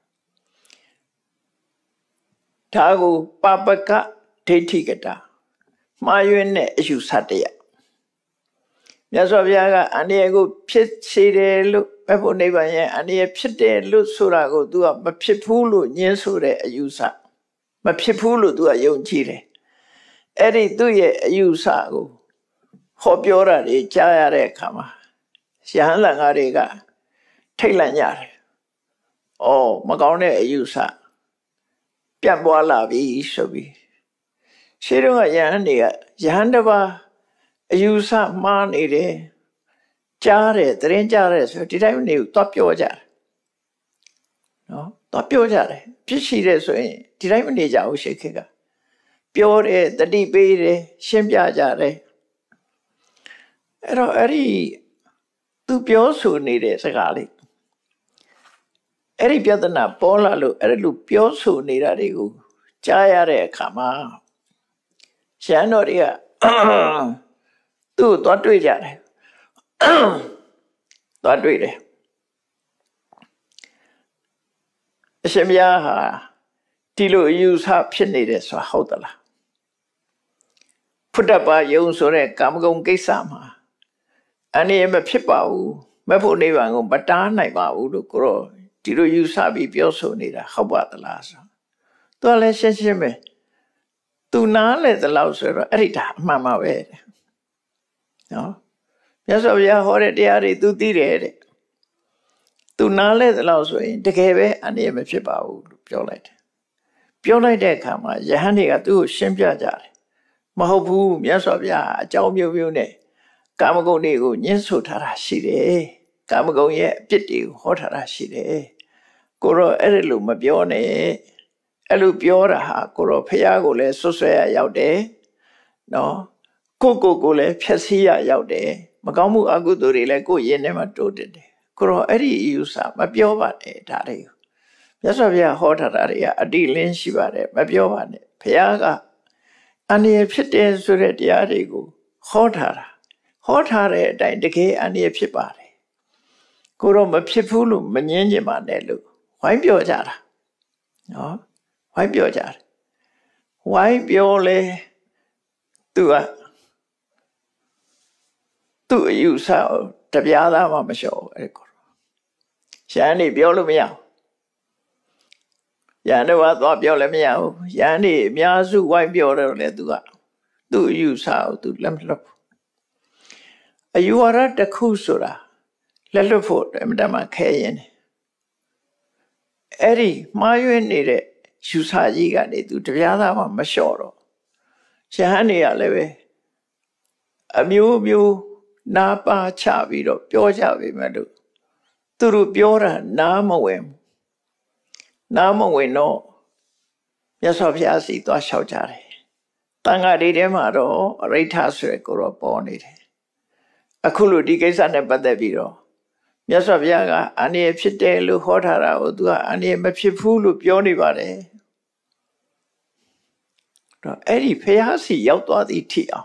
ဒါကိုပပကဒိဋ္ဌိကတာမှားယွင်းတဲ့အယူဆတရားမြတ်စွာဘုရားကအန္တရာယ်ကိုဖြစ်စေတယ်လို့ဘက်ဖို့နိဗ္ဗာန်ရဲ့အန္တရာယ်ဖြစ်တယ်လို့ဆိုတာကို तू ကမဖြစ်ဘူးလို့ညင်းဆိုတဲ့အယူဆမဖြစ်ဘူးလို့ तू ကယုံကြည်တယ်အဲ့ဒီသူ့ရဲ့အယူဆကိုဟောပြောတာတွေကြားရတဲ့အခါမှာရဟန်းလန်ကားတွေကထိတ်လန့်ကြတယ်။အော်မကောင်းတဲ့အယူဆပြန့်ပွားလာပြီဆိုပြီးရှင်းတော့ရဟန်းတွေကရဟန်းတစ်ပါးအယူဆမှားနေတယ်ကြားတယ်သတင်းကြားတယ်ဆိုဒီတိုင်းနေကိုသွားပြောကြတယ်နော်သွားပြောကြတယ်ဖြစ်ရှိတယ်ဆိုရင်ဒီတိုင်းမနေကြဘူးရှေ့ခေတ်ကပြောတယ်တတိပေးတယ်ရှင်းပြကြတယ်အဲ့တော့အဲ့ဒီသူပြောဆိုနေတဲ့စကားလေးအဲ့ဒီပြဿနာပေါ်လာလို့အဲ့လိုပြောဆိုနေတာတွေကိုကြားရတဲ့အခါမှာရှမ်းတော်တွေကသူ့သွားတွေ့ကြတယ်သွားတွေ့တယ်အရှင်ဘုရားဟာဒီလိုအယူဆဖြစ်နေတယ်ဆိုတာဟုတ်သလားဖုဒ္ဓဘာယုံဆိုတဲ့ကာမဂုဏ်ကိစ္စမှာအနေမဖြစ်ပါဘူးမဖို့နိဗ္ဗာန်ကိုမတားနိုင်ပါဘူးလို့ကိုရောဒီလိုယူဆပြီးပြောဆိုနေတာဟုတ်ပါသလားဆိုသူကလည်းရှင်းရှင်းပဲသူနားလဲသလောက်ဆိုတော့အဲ့ဒီဒါအမှန်ပါပဲနော်မြတ်စွာဘုရားဟောတဲ့တရားတွေသူသိတယ်တဲ့သူနားလဲသလောက်ဆိုရင်တကယ်ပဲအနေမဖြစ်ပါဘူးလို့ပြောလိုက်တယ်ပြောလိုက်တဲ့အခါမှာယဟန်တွေကသူ့ကိုရှင်းပြကြတယ်မဟုတ်ဘူးမြတ်စွာဘုရားအကြောင်းမျိုးမျိုးနဲ့ကာမဂုဏ်တွေကိုညှင်းဆိုထားတာရှိတယ်ကာမဂုဏ်ရဲ့အပြစ်တွေကိုဟောထားတာရှိတယ်ကိုရောအဲ့ဒီလိုမပြောနဲ့အဲ့လိုပြောတာဟာကိုရောဖះကိုလည်းဆွဆွဲရရောက်တယ်နော်ကိုကိုကိုလည်းဖြက်စီးရရောက်တယ်မကောင်းမှုအကုသိုလ်တွေလည်းကိုရင်ထဲမှာတိုးတက်တယ်ကိုရောအဲ့ဒီယူဆမပြောပါနဲ့ဒါတွေကိုမြတ်စွာဘုရားဟောထားတာတွေကအတိလင်းရှိပါတယ်မပြောပါနဲ့ဖះကအန္တရာယ်ဖြစ်တယ်ဆိုတဲ့တရားတွေကိုဟောထားတာဟောထားတဲ့အတိုင်းတကယ်အန္တရာယ်ဖြစ်ပါတယ်ကိုတော့မဖြစ်ဘူးလို့မငြင်းချင်ပါနဲ့လို့ဝိုင်းပြောကြတာနော်ဝိုင်းပြောကြတယ်ဝိုင်းပြောလေသူကသူ့အယူဆတပြားသားမှမလျှော့အဲ့ကိုရန်နေပြောလို့မရဘူးရန်တော့သွားပြောလည်းမရဘူးရန်နေအများစုဝိုင်းပြောတယ်လေသူကသူ့အယူဆကိုသူလက်မလွတ်ဘူးအယူဝါဒတစ်ခုဆိုတာလက်လွတ်ဖို့အမှန်တမ်းခဲရင်တယ်အဲ့ဒီမှားယွင်းနေတဲ့ယူဆကြီးကနေသူတပြားသားမှမလျှော့တော့ရဟန်းတွေကလည်းပဲအမျိုးမျိုးနာပါချပြီးတော့ပြောကြပေမဲ့လို့သူတို့ပြောတာနားမဝင်နားမဝင်တော့မြတ်စွာဘုရားစီသွားလျှောက်ကြတယ်တန်ခါးတွေထဲမှာတော့အရိဋ္ဌဆိုရကိုတော့ပေါ်နေတယ်အခုလိုဒီကိစ္စနဲ့ပတ်သက်ပြီးတော့မြတ်စွာဘုရားကအန္တရာယ်ဖြစ်တယ်လို့ဟောထားတာကိုသူကအန္တရာယ်မဖြစ်ဘူးလို့ပြောနေပါတယ်တော့အဲ့ဒီဘုရားစီရောက်သွားသည့်ထိအောင်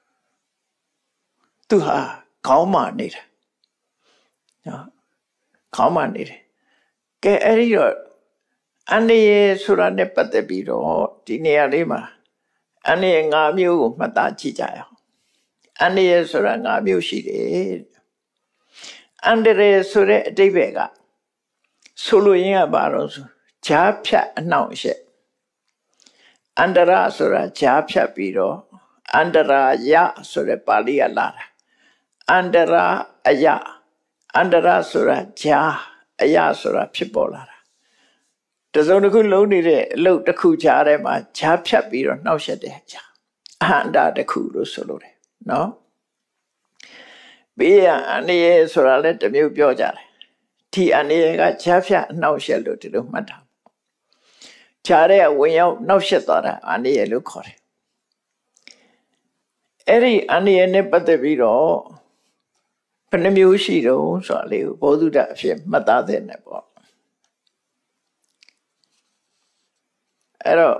သူဟာခေါင်းမာနေတာနော်ခေါင်းမာနေတယ်ကဲအဲ့ဒီတော့အန္တရာယ်ဆိုတာနဲ့ပတ်သက်ပြီးတော့ဒီနေရာလေးမှာအန္တရာယ်၅မျိုးကိုမှတ်သားကြည့်ကြရအောင်အန္တရာယ်ဆိုတာ၅မျိုးရှိတယ်အန္တရာယ်ဆိုတဲ့အဓိပ္ပာယ်ကဆိုလိုရင်းကဘာလို့ဆိုဂျားဖြတ်အနှောင့်အယှက်အန္တရာဆိုတာဂျားဖြတ်ပြီးတော့အန္တရာယဆိုတဲ့ပါဠိကလာတာအန္တရာအယအန္တရာဆိုတာဂျားအယဆိုတာဖြစ်ပေါ်လာတာတစုံတစ်ခုလုံးနေတဲ့အလုပ်တစ်ခုကြားထဲမှာဂျားဖြတ်ပြီးတော့နှောက်ယှက်တဲ့ဂျားအဟန္တာတစ်ခုလို့ဆိုလိုတယ်နော်ဘေးရန်အန္တရာယ်ဆိုတာလည်းတစ်မျိုးပြောကြတယ်ဒီအန္တရာယ်ကဂျားဖြတ်အနှောက်ယှက်လို့ဒီလိုမှတ်တာဂျားတဲ့ဝင်ရောက်နှောက်ယှက်သွားတာအန္တရာယ်လို့ခေါ်တယ်အဲ့ဒီအန္တရာယ်နဲ့ပတ်သက်ပြီးတော့ဘယ်နှမျိုးရှိတုံးဆိုတာလေးကိုဘောဓုတအဖြစ်မှတ်သားတဲ့နဲ့ပေါ့အဲ့တော့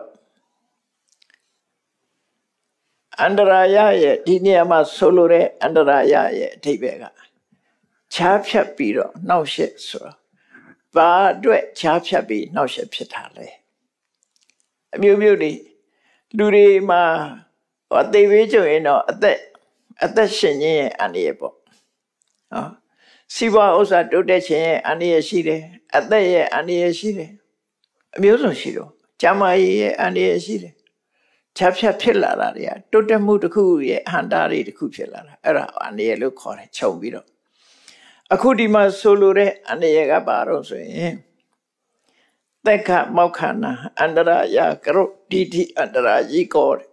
အန္တရာယရဲ့ဒီနေရာမှာဆိုလိုတဲ့အန္တရာယရဲ့အဓိပ္ပာယ်ကခြားဖြတ်ပြီးတော့နှောက်ယှက်ဆိုတာဘာအတွက်ခြားဖြတ်ပြီးနှောက်ယှက်ဖြစ်တာလဲအမျိုးမျိုးတွေလူတွေမှာအသေးသေးကြုံရင်တော့အသက်အသက်ရှင်ခြင်းရဲ့အန္တရာယ်ပေါ့နော်စီးပွားဥစ္စာတိုးတက်ခြင်းရဲ့အန္တရာယ်ရှိတယ်အသက်ရဲ့အန္တရာယ်ရှိတယ်အမျိုးစုံရှိတော့ကျန်းမာရေးရဲ့အန္တရာယ်ရှိတယ်ခြားဖြတ်ဖြစ်လာတာတွေကတိုးတက်မှုတစ်ခုရဲ့အဟန္တာတွေတစ်ခုဖြစ်လာတာအဲ့ဒါအန္တရာယ်လို့ခေါ်တယ်ခြုံပြီးတော့အခုဒီမှာဆိုလိုတဲ့အန္တရာယ်ကဘာလို့ဆိုရင်သက်ခမောက္ခနာအန္တရာယကရုတိတိအန္တရာကြီးကောတယ်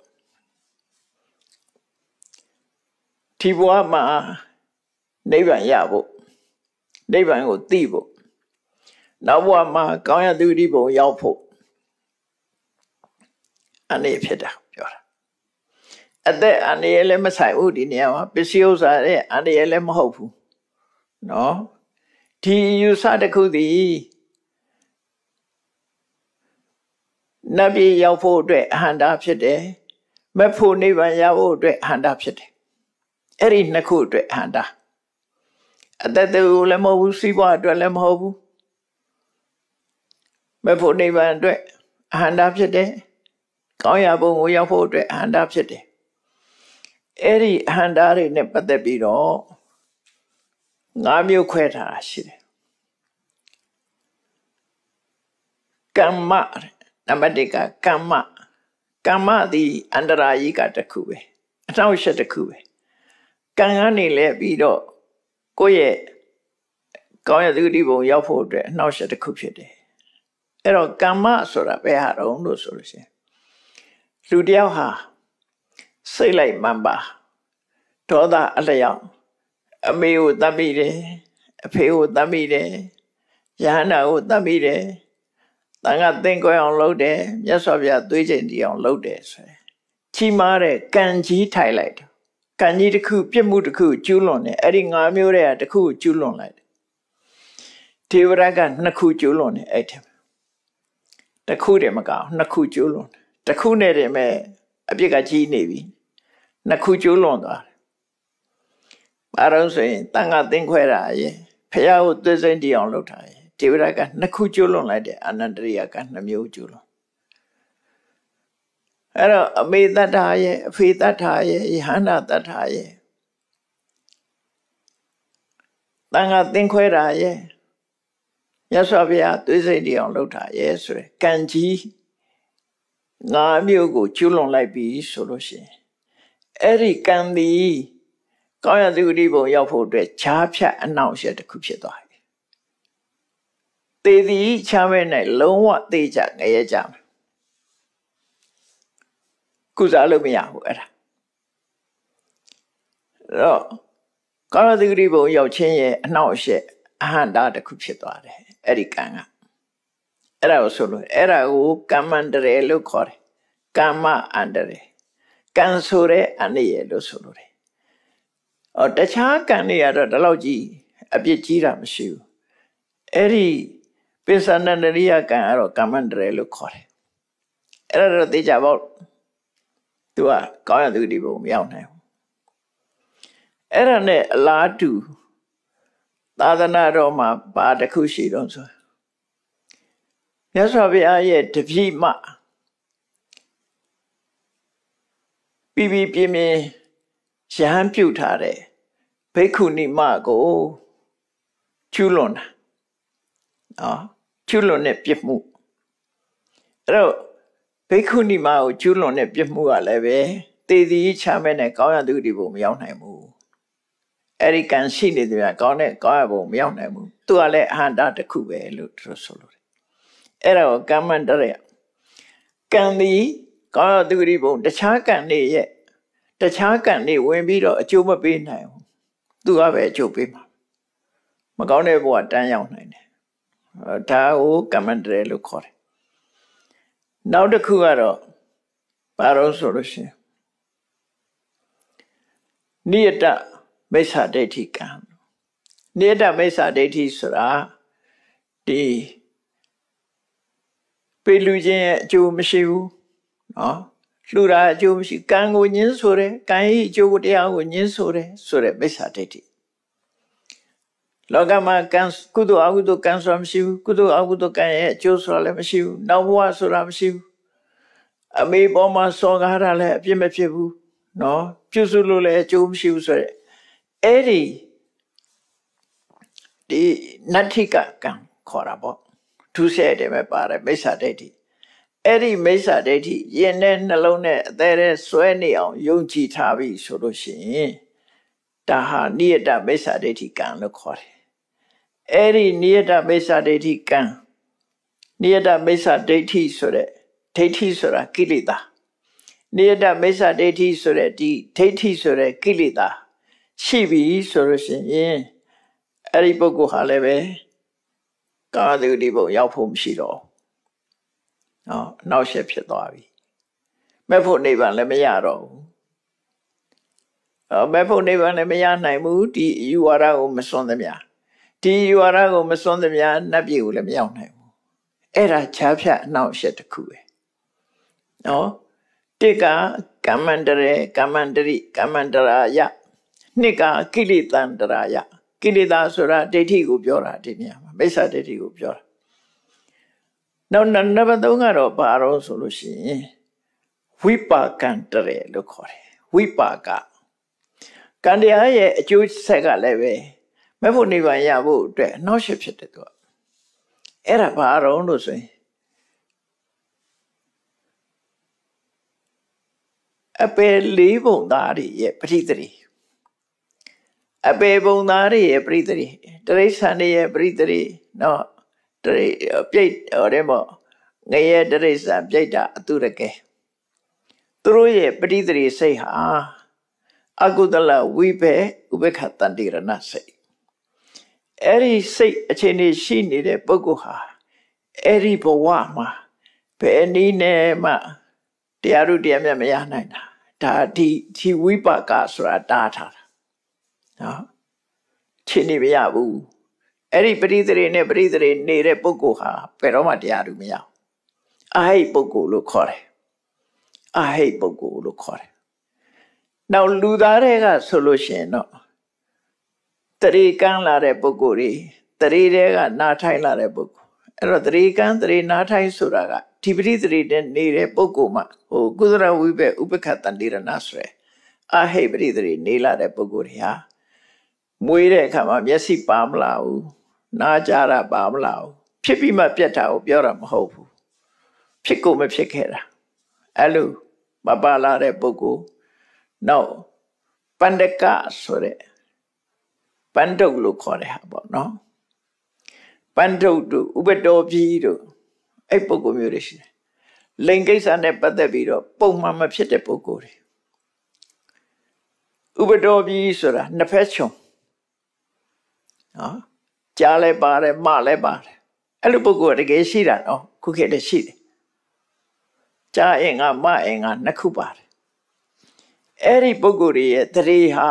ဒီဘဝမှာနိဗ္ဗာန်ရဖို့နိဗ္ဗာန်ကိုသိဖို့နောက်ဘဝမှာကောင်းရသူတိဘုံရောက်ဖို့အနေဖြစ်တာပြောတာအသက်အန္တရာယ်လည်းမဆိုင်ဘူးဒီနေရာမှာပစ္စည်းဥစ္စာရဲ့အန္တရာယ်လည်းမဟုတ်ဘူးနော်ဒီယူဆတစ်ခုသည်နတ်ပြည်ရောက်ဖို့အတွက်အဟန္တာဖြစ်တယ်မဖို့နိဗ္ဗာန်ရဖို့အတွက်အဟန္တာဖြစ်တယ်အဲ့ဒီနှစ်ခုအတွက်အဟန္တာအသက်တူလည်းမဟုတ်ဘူးစီးပွားအတွက်လည်းမဟုတ်ဘူးမဖို့နိဗ္ဗာန်အတွက်အဟန္တာဖြစ်တယ်ကောင်းရာဘုံကိုရောက်ဖို့အတွက်အဟန္တာဖြစ်တယ်အဲ့ဒီအဟန္တာတွေနဲ့ပတ်သက်ပြီးတော့ငါးမျိုးခွဲထားတာရှိတယ်ကမ္မနံပါတ်တစ်ကကမ္မကမ္မသည်အန္တရာယိကတစ်ခုပဲအထောက်အချက်တစ်ခုပဲကံကနေလဲပြီးတော့ကိုယ့်ရဲ့ကောင်းရသူတိဘုံရောက်ဖို့အတွက်အနှောက်အယှက်တစ်ခုဖြစ်တယ်အဲ့တော့ကမ္မဆိုတာဘယ်ဟာတုံးလို့ဆိုလို့ရှိရင်လူတယောက်ဟာစိတ်လိုက်မှန်ပါဒေါသအလျောက်အမေကိုတတ်မိတယ်အဖေကိုတတ်မိတယ်ယဟန္တာကိုတတ်မိတယ်တန်ခါသင်္ကွယ်အောင်လုပ်တယ်မြတ်စွာဘုရားသွေးချိန်တီအောင်လုပ်တယ်ဆိုရင်ချီးမားတဲ့ကံကြီးထိုင်လိုက်တယ်ကံကြီးတစ်ခုပြစ်မှုတစ်ခုကျူးလွန်တယ်အဲ့ဒီငါးမျိုးတဲ့တစ်ခုကျူးလွန်လိုက်တယ်ဒေဝရကနှစ်ခုကျူးလွန်တယ်အဲ့ထဲတစ်ခုတည်းမကောင်းနှစ်ခုကျူးလွန်တယ်တစ်ခုနဲ့တည်းမဲ့အပြစ်ကကြီးနေပြီနှစ်ခုကျူးလွန်သွားတယ်ဘာလို့ဆိုရင်တန်ခါသင်္ခွဲတာရဲ့ဖះကိုသွေးစိမ့်တီအောင်လုပ်တာရဲ့ဒေဝရကနှစ်ခုကျူးလွန်လိုက်တယ်အနန္တရိယကနှစ်မျိုးကျူးလွန်အဲ့တော့အမေတ္တာရဲ့အဖေတ္တာရဲ့ယဟန္တာတ္တာရဲ့တန်ခါသင်္ခွဲတာရဲ့ရသော်ဗျာသွေးစိမ့်တီအောင်လုပ်တာရဲ့ဆိုရယ်ကံကြီးငါးမျိုးကိုကျူးလွန်လိုက်ပြီဆိုလို့ရှိရင်အဲ့ဒီကံသည်ကောင်းရသူတိဘုံရောက်ဖို့အတွက်ခြားဖြတ်အနှောင့်အယှက်တစ်ခုဖြစ်သွားပြီသေသည်ခြားမဲ့နဲ့လုံးဝသေချငရဲကြမှာကုစားလို့မရဘူးအဲ့ဒါအဲ့တော့ကောင်းရသူတိဘုံရောက်ခြင်းရဲ့အနှောင့်အယှက်အဟန္တာတစ်ခုဖြစ်သွားတယ်အဲ့ဒီကံကအဲ့ဒါကိုဆိုလို့အဲ့ဒါကိုကမ္မန္တရေလို့ခေါ်တယ်ကမ္မအန္တရေကံဆိုတဲ့အန္တရာယ်လို့ဆိုလို့တယ်အော်တခြားကံတွေကတော့ဒီလောက်ကြီးအပြစ်ကြီးတာမရှိဘူးအဲ့ဒီပိဿနန္တရိယကံကတော့ကမ္မန္တရေလို့ခေါ်တယ်အဲ့ဒါတော့သိကြပေါ့သူကကောင်းရသူဒီဘုံမရောက်နိုင်ဘူးအဲ့ဒါနဲ့အလားတူသာသနာတော်မှာဘာတစ်ခုရှိတော့ဆိုမြတ်စွာဘုရားရဲ့တပည့်မပြီးပြီးပြင်းပြင်းရဟန်းပြုထားတဲ့ဘိက္ခုနီမကိုကျူးလွန်တာနော်ကျူးလွန်တဲ့ပြစ်မှုအဲ့တော့ဘိက္ခုနီမကိုကျူးလွန်တဲ့ပြစ်မှုကလည်းပဲသေသည်ချမဲ့နဲ့ကောင်းရသူဒီဘုံမရောက်နိုင်ဘူးအဲ့ဒီကံရှိနေတယ်ကောင်းတဲ့ကောင်းရဘုံမရောက်နိုင်ဘူးသူကလည်းအဟန္တာတစ်ခုပဲလို့သူဆိုလို့အဲ့ဒါကိုကမ္မန္တရေကံသည်ကောင်းရသူဒီဘုံတခြားကံတွေရဲ့တခြားကံတွေဝင်ပြီးတော့အကျိုးမပေးနိုင်ဘူးသူကပဲအကျိုးပေးမှာမကောင်းတဲ့ဘဝတန်းရောက်နိုင်တယ်ဒါကိုကမ္မန္တရေလို့ခေါ်တယ်နောက်တစ်ခုကတော့ဘာလို့ဆိုလို့ရှိရင်နိယတမိစ္ဆာဒိဋ္ဌိကံနိယတမိစ္ဆာဒိဋ္ဌိဆိုတာဒီပေလူချင်းရဲ့အကျိုးမရှိဘူးနော်လှူတာအကျိုးမရှိကံကိုညှင်းဆိုတယ်ကံရဲ့အကျိုးတရားကိုညှင်းဆိုတယ်ဆိုတဲ့မိစ္ဆာဒိဋ္ဌိလောကမှာကံကုသိုလ်အကုသိုလ်ကံဆိုတာမရှိဘူးကုသိုလ်အကုသိုလ်ကံရဲ့အကျိုးဆိုတာလည်းမရှိဘူးနောက်ဘဝဆိုတာမရှိဘူးအမေပေါ်မှာစော်ကားတာလည်းအပြစ်မဖြစ်ဘူးနော်ပြုစုလို့လည်းအကျိုးမရှိဘူးဆိုရဲအဲ့ဒီဒီနတ္ထိကကံခေါ်တာပေါ့သူဆက်တယ်ပဲပါတယ်မိစ္ဆာဒိဋ္ဌိအဲ့ဒီမိစ္ဆာဒိဋ္ဌိရင်နဲ့နှလုံးနဲ့အသေးသေးဆွဲနေအောင်ယုံကြည်ထားပြီဆိုလို့ရှိရင်ဒါဟာနိယတမိစ္ဆာဒိဋ္ဌိကံလို့ခေါ်တယ်အဲ့ဒီနိယတမိစ္ဆာဒိဋ္ဌိကံနိယတမိစ္ဆာဒိဋ္ဌိဆိုတဲ့ဒိဋ္ဌိဆိုတာကိလေသာနိယတမိစ္ဆာဒိဋ္ဌိဆိုတဲ့ဒီဒိဋ္ဌိဆိုတဲ့ကိလေသာရှိပြီဆိုလို့ရှိရင်အဲ့ဒီပုဂ္ဂိုလ်ဟာလည်းပဲကာမဂုဏ်ဘုံရောက်ဖို့မရှိတော့ဟောနောက်ဆက်ဖြစ်သွားပြီမဲ့ဖို့နိဗ္ဗာန်လည်းမရတော့ဘူးဟောမဲ့ဖို့နိဗ္ဗာန်လည်းမရနိုင်ဘူးဒီယူဝါဒကိုမစွန့်သမျှဒီယူဝါဒကိုမစွန့်သမျှနတ်ပြည်ကိုလည်းမရောက်နိုင်ဘူးအဲ့ဒါခြားဖြတ်အနောက်ဆက်တစ်ခုပဲနော်တိကကမ္မန္တရေကမ္မန္တရိကမ္မန္တရာယနှစ်ကကိလေသန္တရာယကိလေသာဆိုတာဒိဋ္ဌိကိုပြောတာဒီနေရာမှာမိစ္ဆာဒိဋ္ဌိကိုပြောတာနောက်နံပါတ်သုံးကတော့ဘာလို့ဆိုလို့ရှိရင်ဝိပါကံတရေလို့ခေါ်တယ်ဝိပါကကံတရားရဲ့အကျိုးဆက်ကလည်းပဲမဲ့ဖို့နိဗ္ဗာန်ရဖို့အတွက်အနောက်ရှစ်ဖြစ်တယ်သူကအဲ့ဒါဘာတော့လို့ဆိုရင်အပေလေးပုံသားတွေရဲ့ပဋိသတိအပေပုံသားတွေရဲ့ပဋိသတိတရိစ္ဆာန်တွေရဲ့ပဋိသတိနော်တရိပြိတ်ဟောတယ်ပေါ့ငရဲတရိစ္ဆာန်ပြိတ်တာအတုရကဲသူတို့ရဲ့ပဋိသတိစိတ်ဟာအကုသလဝိဘေဥပေက္ခတန္တိရဏစိတ်အဲ့ဒီစိတ်အခြေအနေရှိနေတဲ့ပုဂ္ဂိုလ်ဟာအဲ့ဒီဘဝမှာဘယ်နည်းနဲ့မှတရားတို့တရားမြတ်မရနိုင်တာဒါဒီဒီဝိပါကဆိုတာတားထားတာနော်ချင်းနေမရဘူးအဲ့ဒီပရိသေတွေနဲ့ပရိသေတွေနေတဲ့ပုဂ္ဂိုလ်ဟာဘယ်တော့မှတရားတို့မရဘူးအဟိတ်ပုဂ္ဂိုလ်လို့ခေါ်တယ်အဟိတ်ပုဂ္ဂိုလ်လို့ခေါ်တယ်နောက်လူသားတွေကဆိုလို့ရှိရင်တော့တရေကန်းလာတဲ့ပုဂ္ဂိုလ်တွေတရေတွေကနားထိုင်လာတဲ့ပုဂ္ဂိုလ်အဲ့တော့တရေကန်းတရေနားထိုင်ဆိုတာကဒီပရိသေတွေနေတဲ့ပုဂ္ဂိုလ်မှာဟိုကုသရဝိဘေဥပက္ခတန္တိရဏဆိုရယ်အဟိတ်ပရိသေတွေနေလာတဲ့ပုဂ္ဂိုလ်တွေဟာမွေးတဲ့အခါမှာမျက်စိပါမလာဘူးနားကြတာပါမလာဘူးဖြစ်ပြီးမှပြတ်တာကိုပြောတာမဟုတ်ဘူးဖြစ်ကိုမဖြစ်ခဲ့တာအဲ့လိုမပါလာတဲ့ပုဂ္ဂိုလ်နောက်ပန္ဒကဆိုတဲ့ပန္တုတ်လို့ခေါ်တဲ့ဟာပေါ့နော်ပန္တုတ်တို့ဥပတောပြည်တို့အဲ့ပုဂ္ဂိုလ်မျိုးတွေရှိတယ်လိင်ကိစ္စနဲ့ပတ်သက်ပြီးတော့ပုံမှန်မဖြစ်တဲ့ပုဂ္ဂိုလ်တွေဥပတောပြည်ဆိုတာနှစ်ဖက်ချုံနော်ကြားလဲပါတယ်မလဲပါတယ်အဲ့လိုပုဂ္ဂိုလ်ကတကယ်ရှိတာနော်ခုခေတ်တည်းရှိတယ်ကြားအင်္ဂါမအင်္ဂါနှစ်ခုပါတယ်အဲ့ဒီပုဂ္ဂိုလ်တွေရဲ့တရေဟာ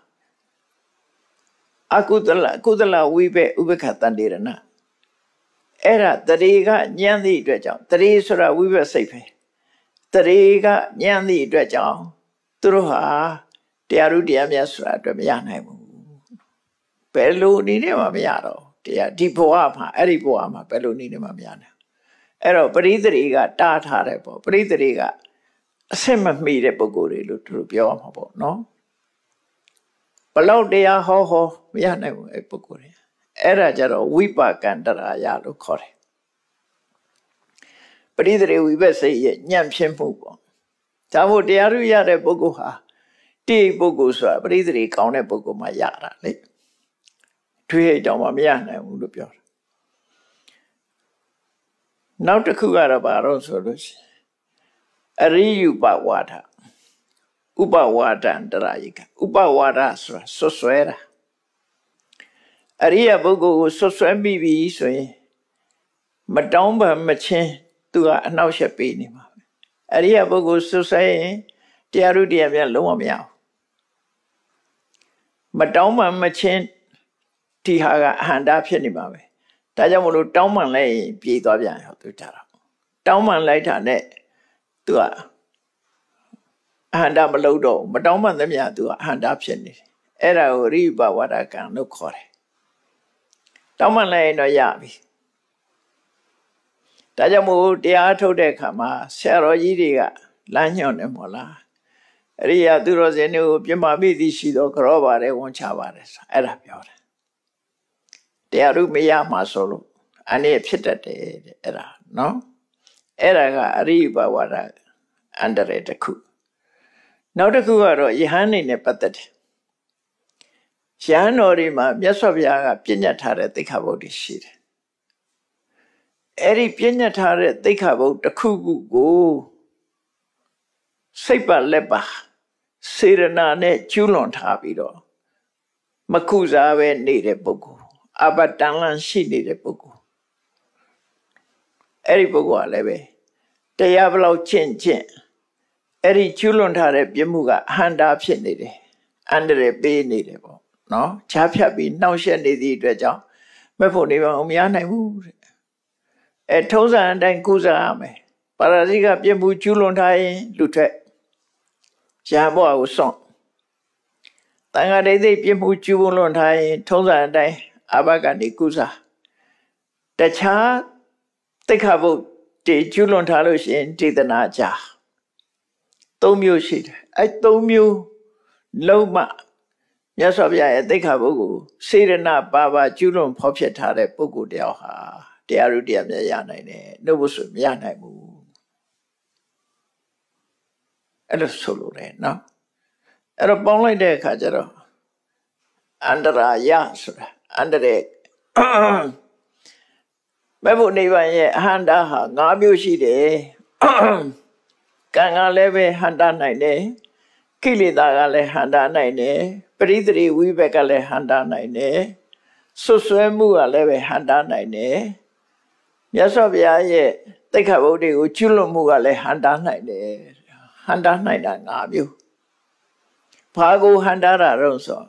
အကုသလကုသလဝိဘေဥပက္ခတန္တိရဏအဲ့ဒါတရေကညံ့သည့်အတွက်ကြောင့်တရေဆိုတာဝိဘက်စိတ်ပဲတရေကညံ့သည့်အတွက်ကြောင့်သူတို့ဟာတရားဥတရားမြတ်ဆိုတာအတွက်မရနိုင်ဘူးဘယ်လိုနည်းနဲ့မှမရတော့တရားဒီဘဝမှာအဲ့ဒီဘဝမှာဘယ်လိုနည်းနဲ့မှမရနိုင်အဲ့တော့ပရိသေတွေကတားထားတယ်ပေါ့ပရိသေတွေကအဆင်မမီတဲ့ပုဂ္ဂိုလ်တွေလို့သူတို့ပြောမှာပေါ့နော်ဘလောက်တရားဟောဟောမရနိုင်ဘူးအဲ့ပုဂ္ဂိုလ်တွေအဲ့ဒါကြတော့ဝိပါကန္တရာယလို့ခေါ်တယ်ပရိသေဝိဘက်စိတ်ရဲ့ညံ့ဖျင်းမှုပေါ့ဒါမို့တရားဥရတဲ့ပုဂ္ဂိုလ်ဟာတိပုဂ္ဂိုလ်ဆိုတာပရိသေကောင်းတဲ့ပုဂ္ဂိုလ်မှရတာလေထွေးကြောင်မှမရနိုင်ဘူးလို့ပြောတာနောက်တစ်ခုကတော့ဘာလို့ဆိုလို့ရှိရင်အရိယုပဝါဒဥပဝါဒံတရာယိကဥပဝါဒဆိုတာဆွဆွဲတာအရိယပုဂ္ဂိုလ်ကိုဆွဆွဲမိပြီဆိုရင်မတောင်းပန်မချင်းသူကအနှောက်အယှက်ပေးနေမှာပဲအရိယပုဂ္ဂိုလ်ဆွဆွဲရင်တရားဥတရားမြတ်လုံးဝမရဘူးမတောင်းပန်မချင်းဒီဟာကအဟန္တာဖြစ်နေမှာပဲဒါကြောင့်မလို့တောင်းပန်လိုက်ရင်ပြေးသွားပြန်ရောသူကြတာတောင်းပန်လိုက်တာနဲ့သူကအဟန္တာမလုပ်တော့မတောင်းပန်သမျှသူကအဟန္တာဖြစ်နေတယ်အဲ့ဒါကိုရိပဝါဒကံလို့ခေါ်တယ်တောင်းမှလည်းတော့ရပြီဒါကြောင့်မို့တရားထုတ်တဲ့အခါမှာဆရာတော်ကြီးတွေကလမ်းညွှန်တယ်မို့လားအရိယာသူတော်စင်တွေကိုပြမမိသည်ရှိတော့ကြောပါတယ်ဝန်ချပါတယ်ဆိုအဲ့ဒါပြောတယ်တရားဥမရမှာဆိုလို့အနေဖြစ်တတ်တယ်တဲ့အဲ့ဒါနော်အဲ့ဒါကအရိယဘဝရအန္တရာယ်တစ်ခုနောက်တစ်ခုကတော့ယဟန်နေနဲ့ပတ်သက်တယ်ယဟန်တော်တွေမှာမြတ်စွာဘုရားကပြညတ်ထားတဲ့သိက္ခာပုဒ်တွေရှိတယ်အဲ့ဒီပြညတ်ထားတဲ့သိက္ခာပုဒ်တစ်ခုခုကိုစိတ်ပါလက်ပါစေရနာနဲ့ကျူးလွန်ထားပြီးတော့မကုစားပဲနေတဲ့ပုဂ္ဂိုလ်အဘတန်လန်ရှိနေတဲ့ပုဂ္ဂိုလ်အဲ့ဒီပုဂ္ဂိုလ်ကလည်းပဲတရားဘလောက်ကျင့်ကျင့်အဲ့ဒီကျူးလွန်ထားတဲ့ပြမှုကအဟန္တာဖြစ်နေတယ်အန္တရာယ်ပေးနေတယ်ပေါ့နော်ချားဖြတ်ပြီးနှောင့်ယှက်နေသည့်အတွက်ကြောင့်မဲ့ဖို့နေပါမရနိုင်ဘူးတဲ့အဲထုံးစံအတိုင်းကုစားရမယ်ပါရဇိကပြမှုကျူးလွန်ထားရင်လူထွက်ရဟန်းဘဝကိုစွန့်တန်ခါဒိဋ္ဌိပြမှုကျူးလွန်ထားရင်ထုံးစံအတိုင်းအဘကနေကုစားတခြားသိက္ခာပုဒ်တေကျူးလွန်ထားလို့ရှိရင်ဒေသနာကြသုံးမျိုးရှိတယ်အဲသုံးမျိုးလုံးမမြတ်စွာဘုရားရဲ့သိက္ခာပုဒ်ကိုစေရနာပါပါကျူးလွန်ဖောက်ဖျက်ထားတဲ့ပုဂ္ဂိုလ်တယောက်ဟာတရားဥတရားမြတ်ရနိုင်တယ်နှုတ်ဖို့ဆိုမရနိုင်ဘူးအဲ့လိုဆိုလို့လေနော်အဲ့တော့ပေါင်းလိုက်တဲ့အခါကျတော့အန္တရာယဆိုတာအန္တရာယ်မဲ့ဖို့နိဗ္ဗာန်ရဲ့အဟန္တာဟာ၅မျိုးရှိတယ်ကံကလည်းပဲဟန္တာနိုင်တယ်ကိလေသာကလည်းဟန္တာနိုင်တယ်ပရိသေရိဝိဘက်ကလည်းဟန္တာနိုင်တယ်ဆွဆွဲမှုကလည်းပဲဟန္တာနိုင်တယ်မြတ်စွာဘုရားရဲ့သိက္ခာပုဒ်တွေကိုကျွလွန်မှုကလည်းဟန္တာနိုင်တယ်ဟန္တာနိုင်တာ၅မျိုးဘာကိုဟန္တာတာတော့ဆို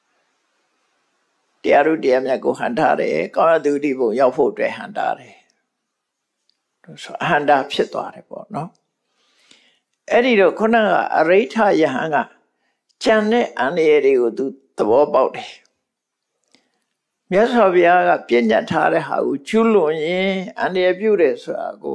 တရားဥတရားမြတ်ကိုဟန္တာတယ်ကောင်းတဲ့သူတိဘုံရောက်ဖို့အတွက်ဟန္တာတယ်ဆိုအဟန္တာဖြစ်သွားတယ်ပေါ့နော်အဲ့ဒီတော့ခုနကအရိဋ္ဌယဟန်ကကြံတဲ့အန္တရာယ်တွေကိုသူသဘောပေါက်တယ်မြတ်စွာဘုရားကပြညတ်ထားတဲ့ဟာကိုကျူးလွန်ရင်အန္တရာယ်ပြုတယ်ဆိုတာကို